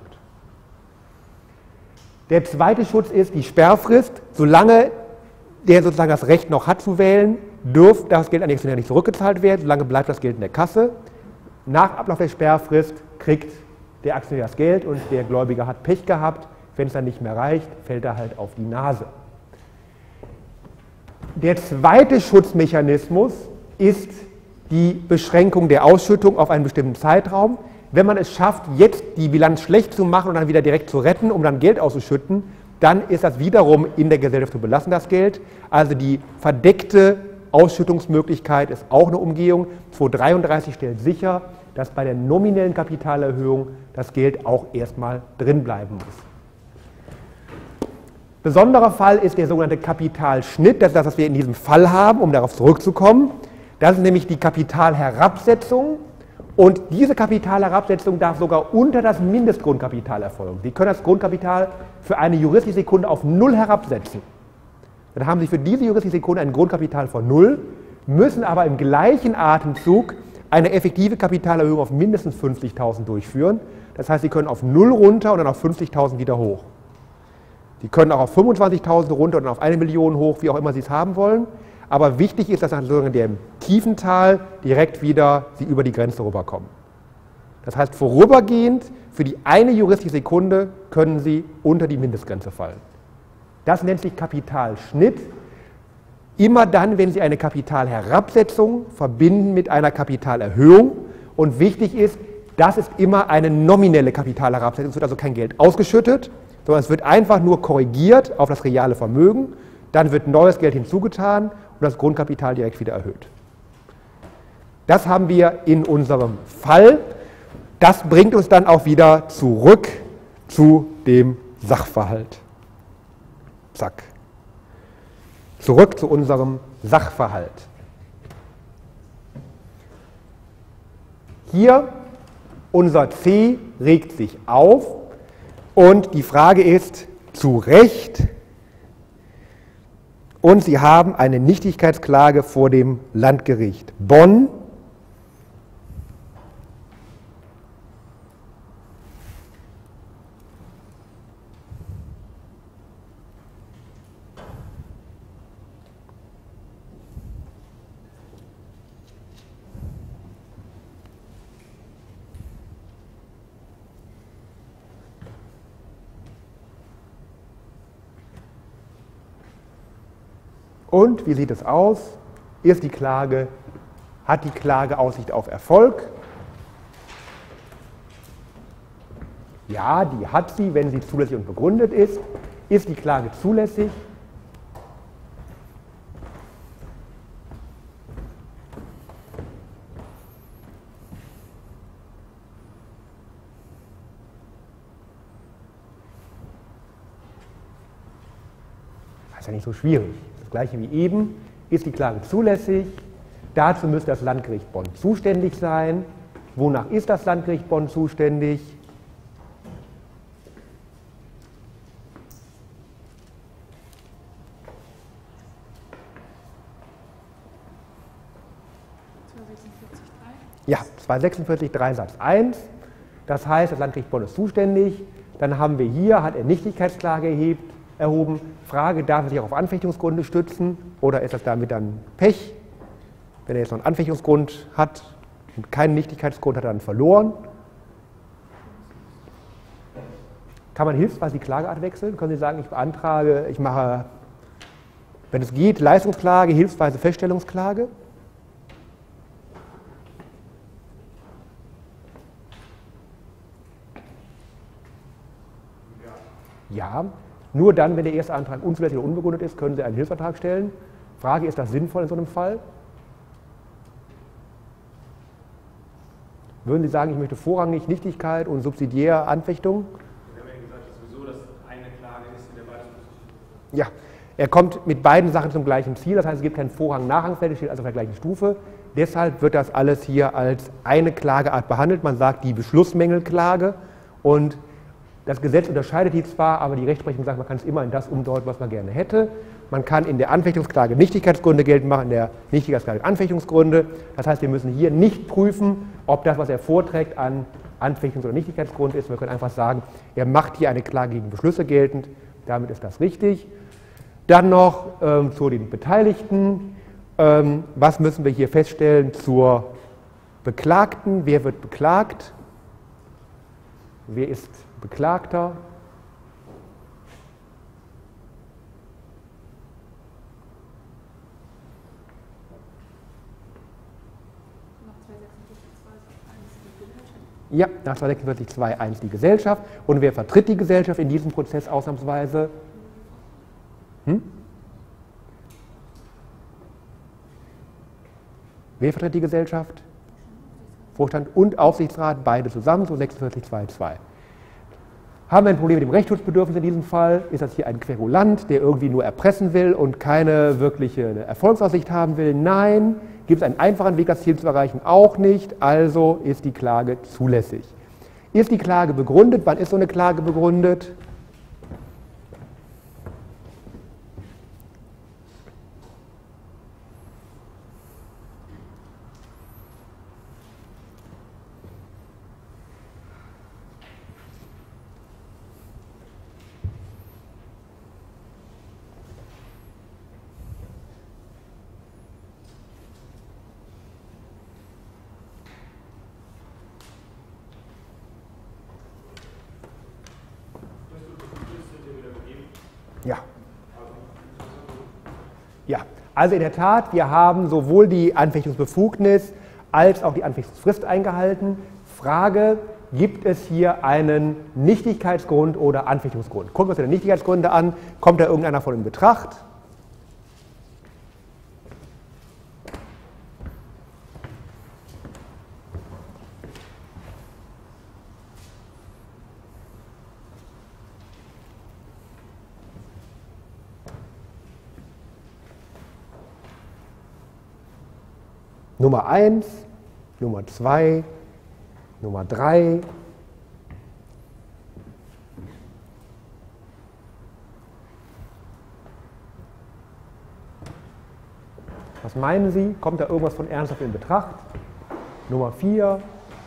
Der zweite Schutz ist die Sperrfrist. Solange der sozusagen das Recht noch hat zu wählen, darf das Geld an den Aktionär nicht zurückgezahlt werden, solange bleibt das Geld in der Kasse. Nach Ablauf der Sperrfrist kriegt der Aktionär das Geld und der Gläubiger hat Pech gehabt. Wenn es dann nicht mehr reicht, fällt er halt auf die Nase. Der zweite Schutzmechanismus ist die Beschränkung der Ausschüttung auf einen bestimmten Zeitraum. Wenn man es schafft, jetzt die Bilanz schlecht zu machen und dann wieder direkt zu retten, um dann Geld auszuschütten, dann ist das wiederum in der Gesellschaft zu belassen, das Geld. Also die verdeckte Ausschüttungsmöglichkeit ist auch eine Umgehung. 233 stellt sicher, dass bei der nominellen Kapitalerhöhung das Geld auch erstmal drin bleiben muss. Besonderer Fall ist der sogenannte Kapitalschnitt, das ist das, was wir in diesem Fall haben, um darauf zurückzukommen. Das ist nämlich die Kapitalherabsetzung und diese Kapitalherabsetzung darf sogar unter das Mindestgrundkapital erfolgen. Sie können das Grundkapital für eine juristische Sekunde auf 0 herabsetzen. Dann haben Sie für diese juristische Sekunde ein Grundkapital von 0, müssen aber im gleichen Atemzug eine effektive Kapitalerhöhung auf mindestens 50.000 durchführen. Das heißt, Sie können auf 0 runter und dann auf 50.000 wieder hoch. Sie können auch auf 25.000 runter und dann auf 1 Million hoch, wie auch immer Sie es haben wollen. Aber wichtig ist, dass nach dem tiefen Tal direkt wieder Sie über die Grenze rüberkommen. Das heißt, vorübergehend für die eine juristische Sekunde können Sie unter die Mindestgrenze fallen. Das nennt sich Kapitalschnitt. Immer dann, wenn Sie eine Kapitalherabsetzung verbinden mit einer Kapitalerhöhung. Und wichtig ist, das ist immer eine nominelle Kapitalherabsetzung. Es wird also kein Geld ausgeschüttet, sondern es wird einfach nur korrigiert auf das reale Vermögen. Dann wird neues Geld hinzugetan und das Grundkapital direkt wieder erhöht. Das haben wir in unserem Fall. Das bringt uns dann auch wieder zurück zu dem Sachverhalt. Zack. Zurück zu unserem Sachverhalt. Hier, unser C regt sich auf und die Frage ist, zu Recht, und Sie haben eine Nichtigkeitsklage vor dem Landgericht Bonn. Und wie sieht es aus? Hat die Klage Aussicht auf Erfolg? Ja, die hat sie, wenn sie zulässig und begründet ist. Ist die Klage zulässig? Das ist ja nicht so schwierig. Gleiche wie eben, ist die Klage zulässig, dazu müsste das Landgericht Bonn zuständig sein. Wonach ist das Landgericht Bonn zuständig? Ja, 246.3 Satz 1. Das heißt, das Landgericht Bonn ist zuständig. Dann haben wir hier, hat er Nichtigkeitsklage erhoben. Frage, darf er sich auch auf Anfechtungsgründe stützen oder ist das damit dann Pech? Wenn er jetzt noch einen Anfechtungsgrund hat und keinen Nichtigkeitsgrund, hat er dann verloren. Kann man hilfsweise die Klageart wechseln? Können Sie sagen, ich beantrage, ich mache Wenn es geht, Leistungsklage, hilfsweise Feststellungsklage. Ja, nur dann, wenn der erste Antrag unzulässig oder unbegründet ist, können Sie einen Hilfsantrag stellen. Frage, ist das sinnvoll in so einem Fall? Würden Sie sagen, ich möchte vorrangig Nichtigkeit und subsidiär Anfechtung? Sie haben ja gesagt, dass sowieso das eine Klage ist, in der beides berücksichtigt wird. Ja, er kommt mit beiden Sachen zum gleichen Ziel, das heißt, es gibt keinen Vorrang-Nachrangfeld, es steht also auf der gleichen Stufe. Deshalb wird das alles hier als eine Klageart behandelt. Man sagt die Beschlussmängelklage und das Gesetz unterscheidet die zwar, aber die Rechtsprechung sagt, man kann es immer in das umdeuten, was man gerne hätte. Man kann in der Anfechtungsklage Nichtigkeitsgründe geltend machen, in der Nichtigkeitsklage Anfechtungsgründe. Das heißt, wir müssen hier nicht prüfen, ob das, was er vorträgt, an Anfechtungs- oder Nichtigkeitsgrund ist. Wir können einfach sagen, er macht hier eine Klage gegen Beschlüsse geltend. Damit ist das richtig. Dann noch zu den Beteiligten. Was müssen wir hier feststellen zur Beklagten? Wer wird beklagt? Wer ist Beklagter? Ja, nach 246.2.1 die Gesellschaft. Und wer vertritt die Gesellschaft in diesem Prozess ausnahmsweise? Wer vertritt die Gesellschaft? Vorstand und Aufsichtsrat, beide zusammen, so 46.2.2. Haben wir ein Problem mit dem Rechtsschutzbedürfnis in diesem Fall? Ist das hier ein Querulant, der irgendwie nur erpressen will und keine wirkliche Erfolgsaussicht haben will? Nein. Gibt es einen einfachen Weg, das Ziel zu erreichen? Auch nicht. Also ist die Klage zulässig. Ist die Klage begründet? Wann ist so eine Klage begründet? Ja. Ja, also in der Tat, wir haben sowohl die Anfechtungsbefugnis als auch die Anfechtungsfrist eingehalten. Frage, gibt es hier einen Nichtigkeitsgrund oder Anfechtungsgrund? Gucken wir uns die Nichtigkeitsgründe an. Kommt da irgendeiner von in Betracht? Nummer 1, Nummer 2, Nummer 3. Was meinen Sie? Kommt da irgendwas von ernsthaft in Betracht? Nummer 4.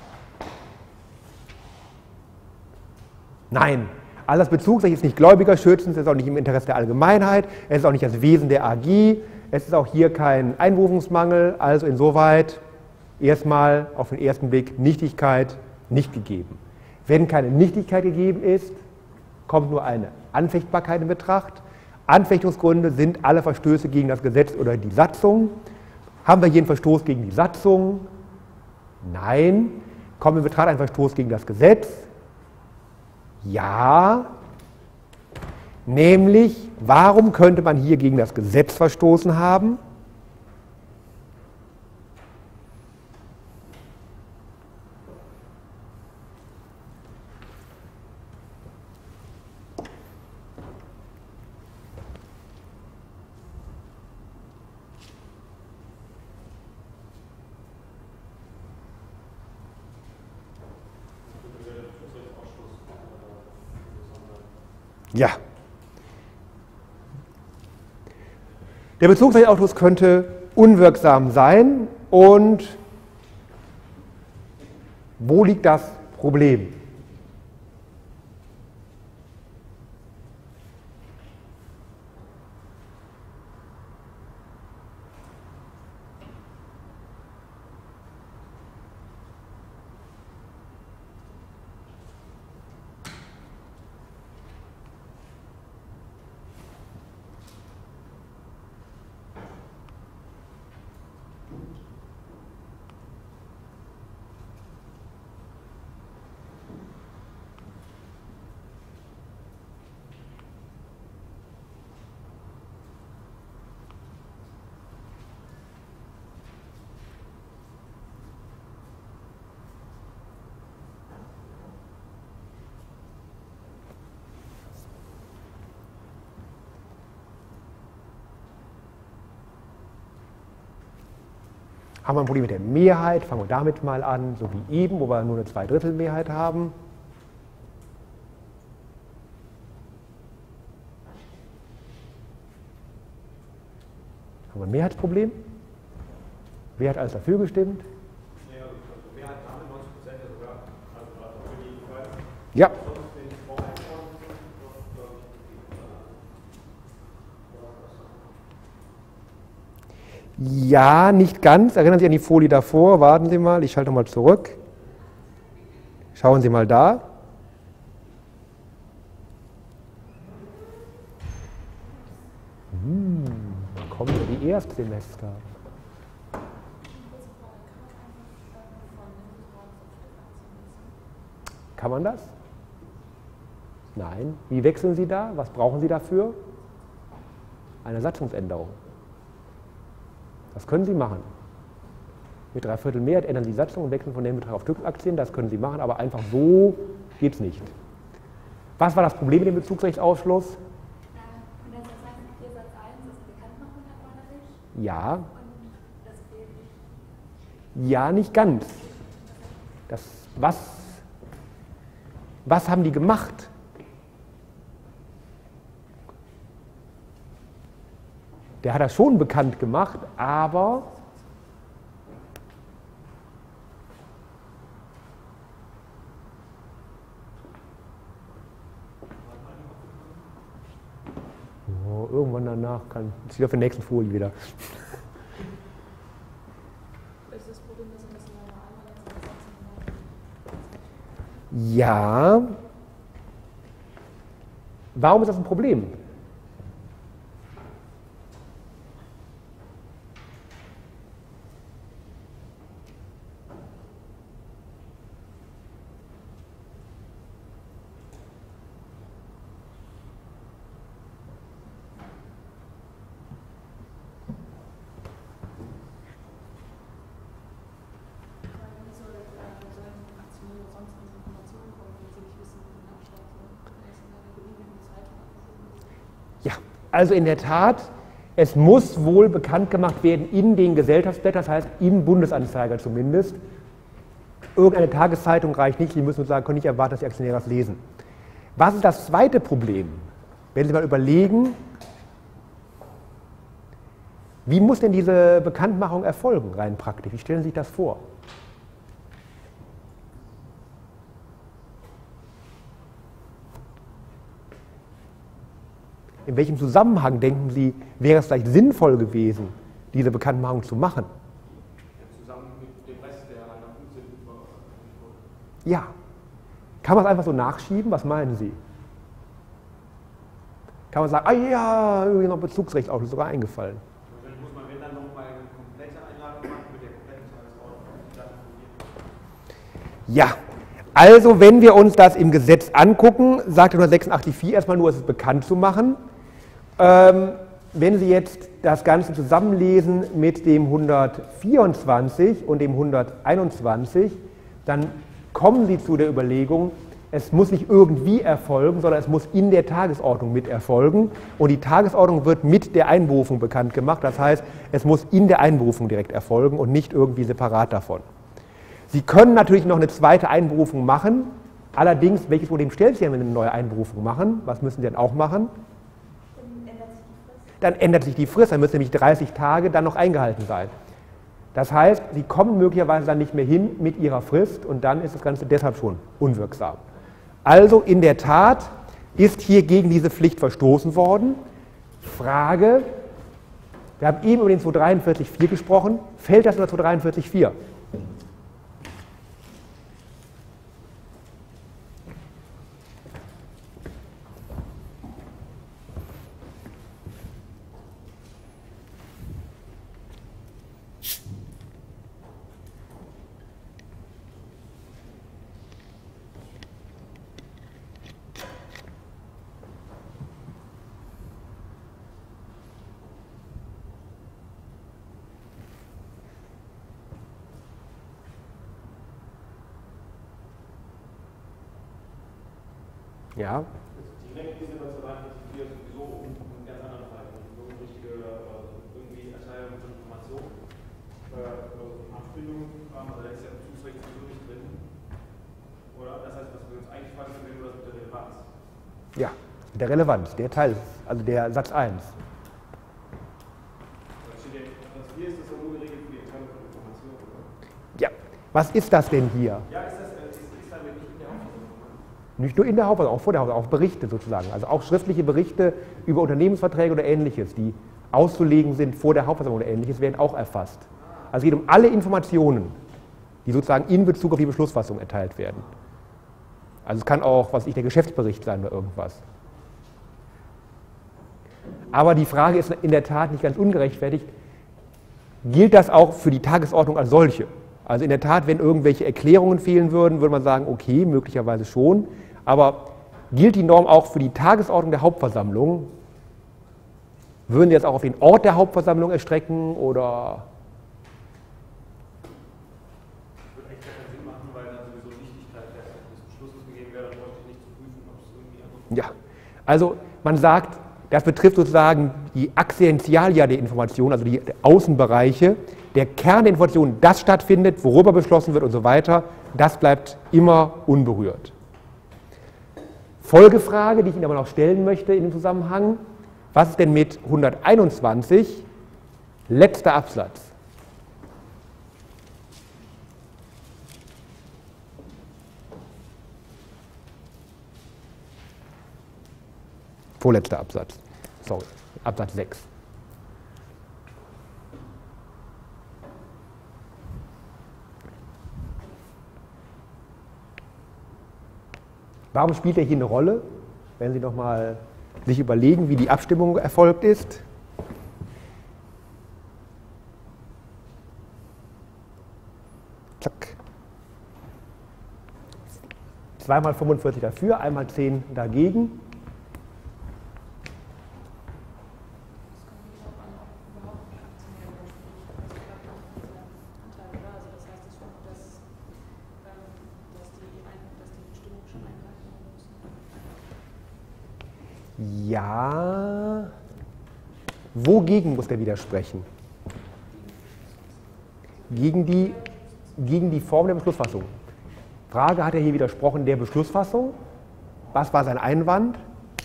Nein. Alles Bezugsrecht ist nicht gläubigerschützend, es ist auch nicht im Interesse der Allgemeinheit, es ist auch nicht das Wesen der AG, es ist auch hier kein Einberufungsmangel, also insoweit erstmal auf den ersten Blick Nichtigkeit nicht gegeben. Wenn keine Nichtigkeit gegeben ist, kommt nur eine Anfechtbarkeit in Betracht. Anfechtungsgründe sind alle Verstöße gegen das Gesetz oder die Satzung. Haben wir hier einen Verstoß gegen die Satzung? Nein. Kommt in Betracht ein Verstoß gegen das Gesetz? Ja. Nämlich, warum könnte man hier gegen das Gesetz verstoßen haben? Ja. Der Bezugsrechtsausschuss könnte unwirksam sein. Und wo liegt das Problem? Haben wir ein Problem mit der Mehrheit? Fangen wir damit mal an, so wie eben, wo wir nur eine Zweidrittelmehrheit haben. Haben wir ein Mehrheitsproblem? Wer hat alles dafür gestimmt? Ja, also Mehrheit damit 90% ja sogar. Also für die Fall. Ja. Ja, nicht ganz. Erinnern Sie an die Folie davor. Warten Sie mal, ich schalte mal zurück. Schauen Sie mal da. Da kommen ja die Erstsemester. Kann man das? Nein. Wie wechseln Sie da? Was brauchen Sie dafür? Eine Satzungsänderung. Das können Sie machen. Mit Dreiviertel Mehrheit ändern Sie die Satzung und wechseln von Nennbetrag auf Stückaktien. Das können Sie machen, aber einfach so geht es nicht. Was war das Problem mit dem Bezugsrechtsausschluss? Und das heißt, hier Satz 1 ist Bekanntmachung erforderlich. Ja. Und das fehlt nicht. Ja, nicht ganz. Was haben die gemacht? Der hat das schon bekannt gemacht, aber irgendwann danach kann es wieder auf der nächsten Folie wieder. Ist das Problem, dass er das einmal Ja. Warum ist das ein Problem? Also in der Tat, es muss wohl bekannt gemacht werden in den Gesellschaftsblättern, das heißt im Bundesanzeiger zumindest. Irgendeine Tageszeitung reicht nicht, Sie müssen uns sagen, können nicht erwarten, dass die Aktionäre das lesen. Was ist das zweite Problem? Wenn Sie mal überlegen, wie muss denn diese Bekanntmachung erfolgen, rein praktisch? Wie stellen Sie sich das vor? In welchem Zusammenhang, denken Sie, wäre es vielleicht sinnvoll gewesen, diese Bekanntmachung zu machen? Zusammen mit dem Rest der einer Funktion. Ja. Kann man es einfach so nachschieben? Was meinen Sie? Kann man sagen, ah ja, irgendwie noch Bezugsrechtsausschluss sogar eingefallen. Dann muss man, wenn dann nochmal eine komplette Einladung machen mit der kompletten Tagesordnung. Ja. Also, wenn wir uns das im Gesetz angucken, sagt der 186.4 erstmal nur, es ist bekannt zu machen. Wenn Sie jetzt das Ganze zusammenlesen mit dem 124 und dem 121, dann kommen Sie zu der Überlegung, es muss nicht irgendwie erfolgen, sondern es muss in der Tagesordnung mit erfolgen. Und die Tagesordnung wird mit der Einberufung bekannt gemacht. Das heißt, es muss in der Einberufung direkt erfolgen und nicht irgendwie separat davon. Sie können natürlich noch eine zweite Einberufung machen. Allerdings, welches Problem stellt sich denn, wenn Sie eine neue Einberufung machen? Was müssen Sie dann auch machen? Dann ändert sich die Frist. Dann müssen nämlich 30 Tage dann noch eingehalten sein. Das heißt, Sie kommen möglicherweise dann nicht mehr hin mit Ihrer Frist und dann ist das Ganze deshalb schon unwirksam. Also in der Tat ist hier gegen diese Pflicht verstoßen worden. Frage, wir haben eben über den 243.4 gesprochen, fällt das unter 243.4? Ja. Direkt diese 243 ist sowieso ein ganz anderer Fall. So eine richtige irgendwie Erteilung von Informationen. Der Relevanz, der Teil, also der Satz 1. Satz 4 ist das ja nur geregelt für die Erteilung von Informationen, oder? Ja, was ist das denn hier? Ja, ist damit nicht in der Hauptversammlung? Nicht nur in der Hauptversammlung, auch vor der Hauptversammlung, auch Berichte sozusagen. Also auch schriftliche Berichte über Unternehmensverträge oder Ähnliches, die auszulegen sind vor der Hauptversammlung oder Ähnliches, werden auch erfasst. Also es geht um alle Informationen, die sozusagen in Bezug auf die Beschlussfassung erteilt werden. Also es kann auch, was weiß ich, der Geschäftsbericht sein oder irgendwas. Aber die Frage ist in der Tat nicht ganz ungerechtfertigt. Gilt das auch für die Tagesordnung als solche? Also in der Tat, wenn irgendwelche Erklärungen fehlen würden, würde man sagen, okay, möglicherweise schon. Aber gilt die Norm auch für die Tagesordnung der Hauptversammlung? Würden Sie jetzt auch auf den Ort der Hauptversammlung erstrecken oder? Das würde eigentlich keinen Sinn machen, weil dann sowieso Nichtigkeit des Beschlusses gegeben wäre, dann bräuchte ich nicht zu prüfen, ob es irgendwie anders. Ja, also man sagt, das betrifft sozusagen die Axientialia der Information, also die Außenbereiche. Der Kern der Information, das stattfindet, worüber beschlossen wird und so weiter, das bleibt immer unberührt. Folgefrage, die ich Ihnen aber noch stellen möchte in dem Zusammenhang: Was ist denn mit 121, letzter Absatz? Vorletzter Absatz, sorry, Absatz 6. Warum spielt er hier eine Rolle? Wenn Sie noch mal sich überlegen, wie die Abstimmung erfolgt ist. Zack. 2 mal 45 dafür, einmal 10 dagegen. Ja, wogegen muss der widersprechen? Gegen die Form der Beschlussfassung. Frage, hat er hier widersprochen der Beschlussfassung? Was war sein Einwand?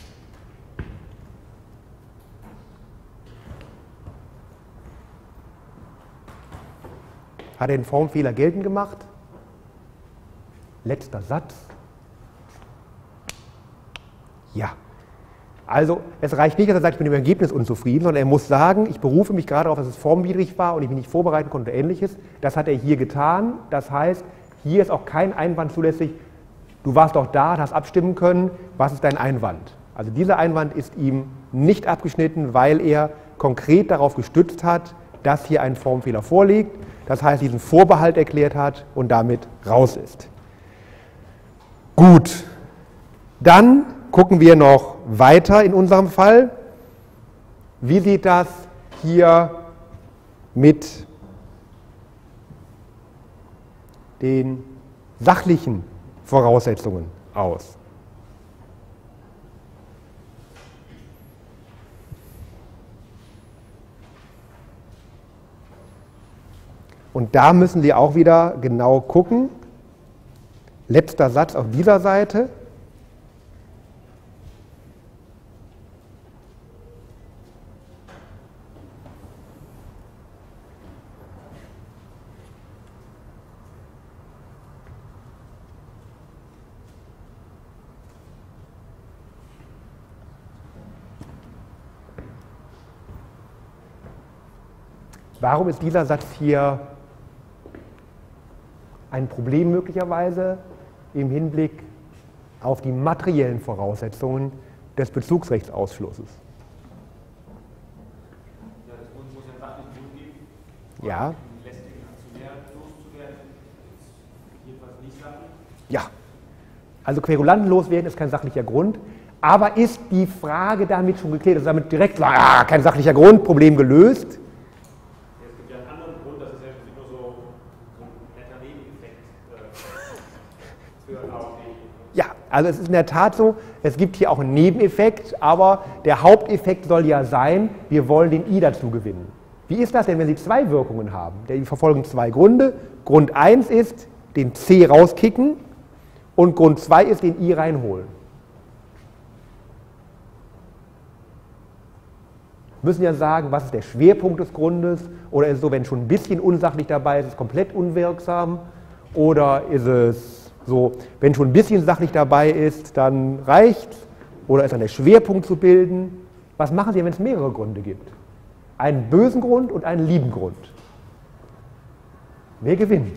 Hat er den Formfehler geltend gemacht? Letzter Satz. Ja. Also es reicht nicht, dass er sagt, ich bin mit dem Ergebnis unzufrieden, sondern er muss sagen, ich berufe mich gerade darauf, dass es formwidrig war und ich mich nicht vorbereiten konnte oder Ähnliches. Das hat er hier getan. Das heißt, hier ist auch kein Einwand zulässig. Du warst doch da, hast abstimmen können. Was ist dein Einwand? Also dieser Einwand ist ihm nicht abgeschnitten, weil er konkret darauf gestützt hat, dass hier ein Formfehler vorliegt. Das heißt, diesen Vorbehalt erklärt hat und damit raus ist. Gut, dann gucken wir noch weiter in unserem Fall. Wie sieht das hier mit den sachlichen Voraussetzungen aus? Und da müssen Sie auch wieder genau gucken. Letzter Satz auf dieser Seite. Warum ist dieser Satz hier ein Problem möglicherweise im Hinblick auf die materiellen Voraussetzungen des Bezugsrechtsausschlusses? Ja, das muss ja sachlich Grund geben. Ja. Die lästigen Aktionäre loszuwerden, ist jedenfalls nicht sachlich. Ja. Also Querulanten loswerden ist kein sachlicher Grund. Aber ist die Frage damit schon geklärt? Also damit direkt sagen, ah, kein sachlicher Grund, Problem gelöst? Ja, also es ist in der Tat so, es gibt hier auch einen Nebeneffekt, aber der Haupteffekt soll ja sein, wir wollen den I dazu gewinnen. Wie ist das denn, wenn Sie zwei Wirkungen haben? Die verfolgen zwei Gründe. Grund 1 ist, den C rauskicken und Grund 2 ist, den I reinholen. müssen ja sagen, was ist der Schwerpunkt des Grundes, oder ist es so, wenn schon ein bisschen unsachlich dabei ist, ist es komplett unwirksam, oder ist es so, wenn schon ein bisschen sachlich dabei ist, dann reicht, oder ist dann der Schwerpunkt zu bilden? Was machen Sie, wenn es mehrere Gründe gibt? Einen bösen Grund und einen lieben Grund. Wer gewinnt?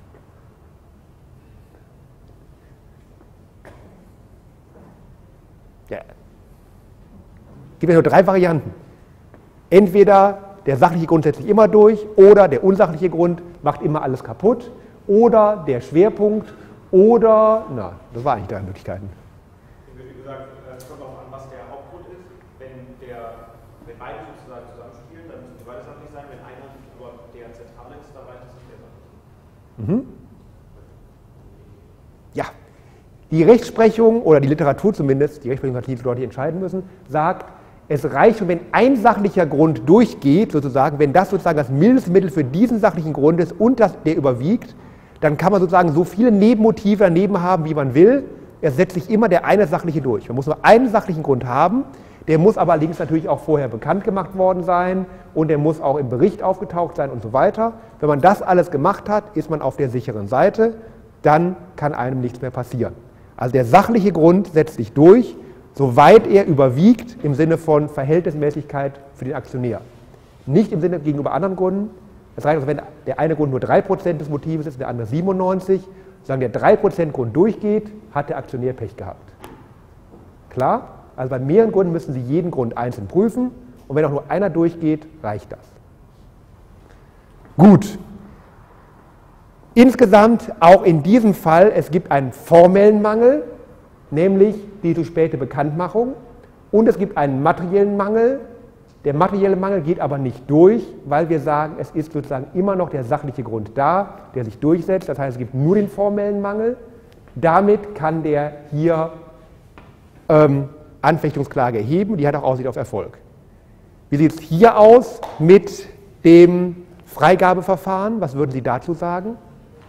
Ja. Es gibt ja nur 3 Varianten. Entweder der sachliche Grund setzt sich immer durch, oder der unsachliche Grund macht immer alles kaputt, oder der Schwerpunkt, oder, na, das waren eigentlich 3 Möglichkeiten. Wie gesagt, es kommt auch an, was der Hauptgrund ist. Wenn beide sozusagen zusammenspielen, dann müssen die beide sachlich sein. Wenn einer aber der zentrale ist, dann reicht es nicht der sachlich. Ja, die Rechtsprechung, oder die Literatur zumindest, die Rechtsprechung hat die Leute entscheiden müssen, sagt, es reicht schon, wenn ein sachlicher Grund durchgeht, sozusagen, wenn das sozusagen das mildeste Mittel für diesen sachlichen Grund ist und der überwiegt, dann kann man sozusagen so viele Nebenmotive daneben haben, wie man will. Es setzt sich immer der eine sachliche durch. Man muss nur einen sachlichen Grund haben, der muss aber allerdings natürlich auch vorher bekannt gemacht worden sein und der muss auch im Bericht aufgetaucht sein und so weiter. Wenn man das alles gemacht hat, ist man auf der sicheren Seite, dann kann einem nichts mehr passieren. Also der sachliche Grund setzt sich durch, soweit er überwiegt im Sinne von Verhältnismäßigkeit für den Aktionär. Nicht im Sinne gegenüber anderen Gründen. Das reicht also, wenn der eine Grund nur 3% des Motives ist, der andere 97%, solange der 3% Grund durchgeht, hat der Aktionär Pech gehabt. Klar? Also bei mehreren Gründen müssen Sie jeden Grund einzeln prüfen und wenn auch nur einer durchgeht, reicht das. Gut. Insgesamt auch in diesem Fall, es gibt einen formellen Mangel, nämlich die zu späte Bekanntmachung, und es gibt einen materiellen Mangel. Der materielle Mangel geht aber nicht durch, weil wir sagen, es ist sozusagen immer noch der sachliche Grund da, der sich durchsetzt. Das heißt, es gibt nur den formellen Mangel. Damit kann der hier Anfechtungsklage erheben. Die hat auch Aussicht auf Erfolg. Wie sieht es hier aus mit dem Freigabeverfahren? Was würden Sie dazu sagen?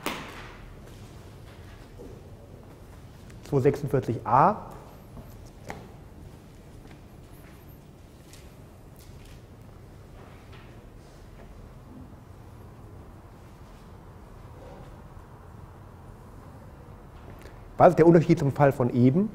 246a. Was ist der Unterschied zum Fall von eben?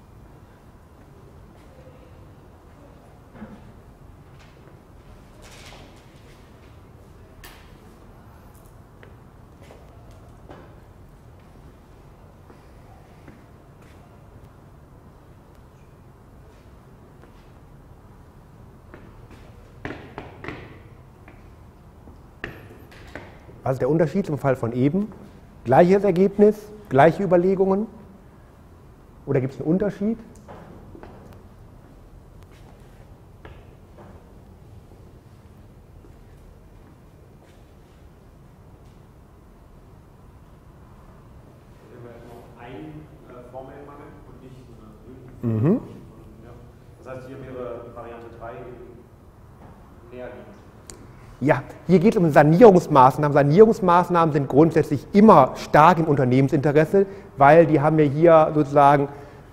Was ist der Unterschied zum Fall von eben? Gleiches Ergebnis, gleiche Überlegungen? Oder gibt es einen Unterschied? Einen formellen Mangel und nicht so eine Das heißt, hier wäre Variante 3 näher liegend. Ja, hier geht es um Sanierungsmaßnahmen. Sanierungsmaßnahmen sind grundsätzlich immer stark im Unternehmensinteresse, weil die haben ja hier sozusagen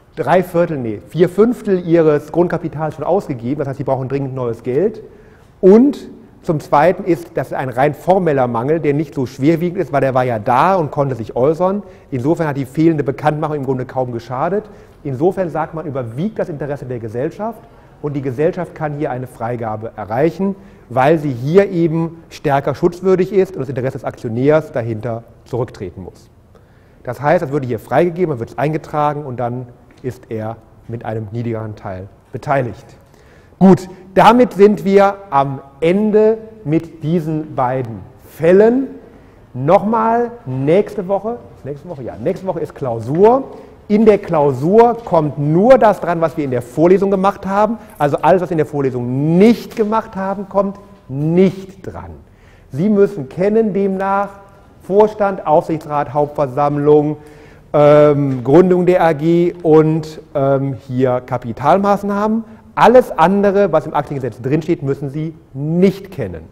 4/5 ihres Grundkapitals schon ausgegeben. Das heißt, sie brauchen dringend neues Geld. Und zum Zweiten ist das ein rein formeller Mangel, der nicht so schwerwiegend ist, weil der war ja da und konnte sich äußern. Insofern hat die fehlende Bekanntmachung im Grunde kaum geschadet. Insofern sagt man, überwiegt das Interesse der Gesellschaft und die Gesellschaft kann hier eine Freigabe erreichen, weil sie hier eben stärker schutzwürdig ist und das Interesse des Aktionärs dahinter zurücktreten muss. Das heißt, es würde hier freigegeben, dann wird es eingetragen und dann ist er mit einem niedrigeren Teil beteiligt. Gut, damit sind wir am Ende mit diesen beiden Fällen. Nochmal, nächste Woche ist Klausur. In der Klausur kommt nur das dran, was wir in der Vorlesung gemacht haben. Also alles, was wir in der Vorlesung nicht gemacht haben, kommt nicht dran. Sie müssen kennen demnach Vorstand, Aufsichtsrat, Hauptversammlung, Gründung der AG und hier Kapitalmaßnahmen. Alles andere, was im Aktiengesetz drinsteht, müssen Sie nicht kennen.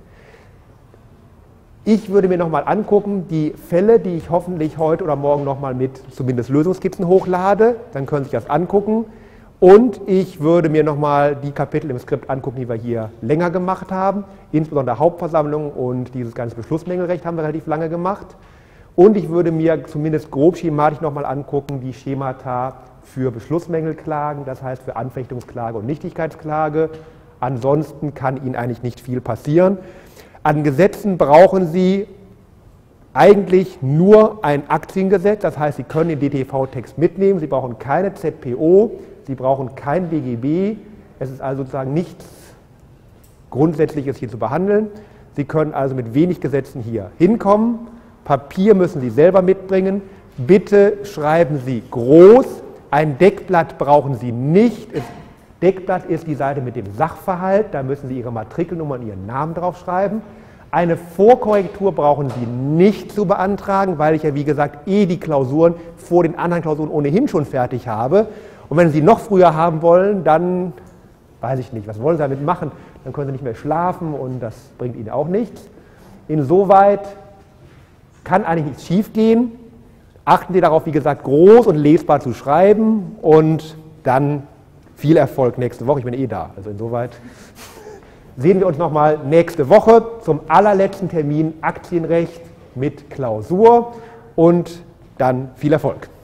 Ich würde mir nochmal angucken, die Fälle, die ich hoffentlich heute oder morgen nochmal mit zumindest Lösungskizzen hochlade. Dann können Sie sich das angucken. Und ich würde mir nochmal die Kapitel im Skript angucken, die wir hier länger gemacht haben. Insbesondere Hauptversammlung und dieses ganze Beschlussmängelrecht haben wir relativ lange gemacht. Und ich würde mir zumindest grob schematisch nochmal angucken, die Schemata für Beschlussmängelklagen, das heißt für Anfechtungsklage und Nichtigkeitsklage. Ansonsten kann Ihnen eigentlich nicht viel passieren. An Gesetzen brauchen Sie eigentlich nur ein Aktiengesetz, das heißt, Sie können den DTV-Text mitnehmen, Sie brauchen keine ZPO, Sie brauchen kein BGB, es ist also sozusagen nichts Grundsätzliches hier zu behandeln. Sie können also mit wenig Gesetzen hier hinkommen. Papier müssen Sie selber mitbringen. Bitte schreiben Sie groß. Ein Deckblatt brauchen Sie nicht. Das Deckblatt ist die Seite mit dem Sachverhalt, da müssen Sie Ihre Matrikelnummer und Ihren Namen draufschreiben. Eine Vorkorrektur brauchen Sie nicht zu beantragen, weil ich ja wie gesagt die Klausuren vor den anderen Klausuren ohnehin schon fertig habe. Und wenn Sie noch früher haben wollen, dann weiß ich nicht, was wollen Sie damit machen? Dann können Sie nicht mehr schlafen und das bringt Ihnen auch nichts. Insoweit kann eigentlich nichts schief gehen. Achten Sie darauf, wie gesagt, groß und lesbar zu schreiben und dann viel Erfolg nächste Woche. Ich bin da, also insoweit sehen wir uns nochmal nächste Woche zum allerletzten Termin Aktienrecht mit Klausur und dann viel Erfolg.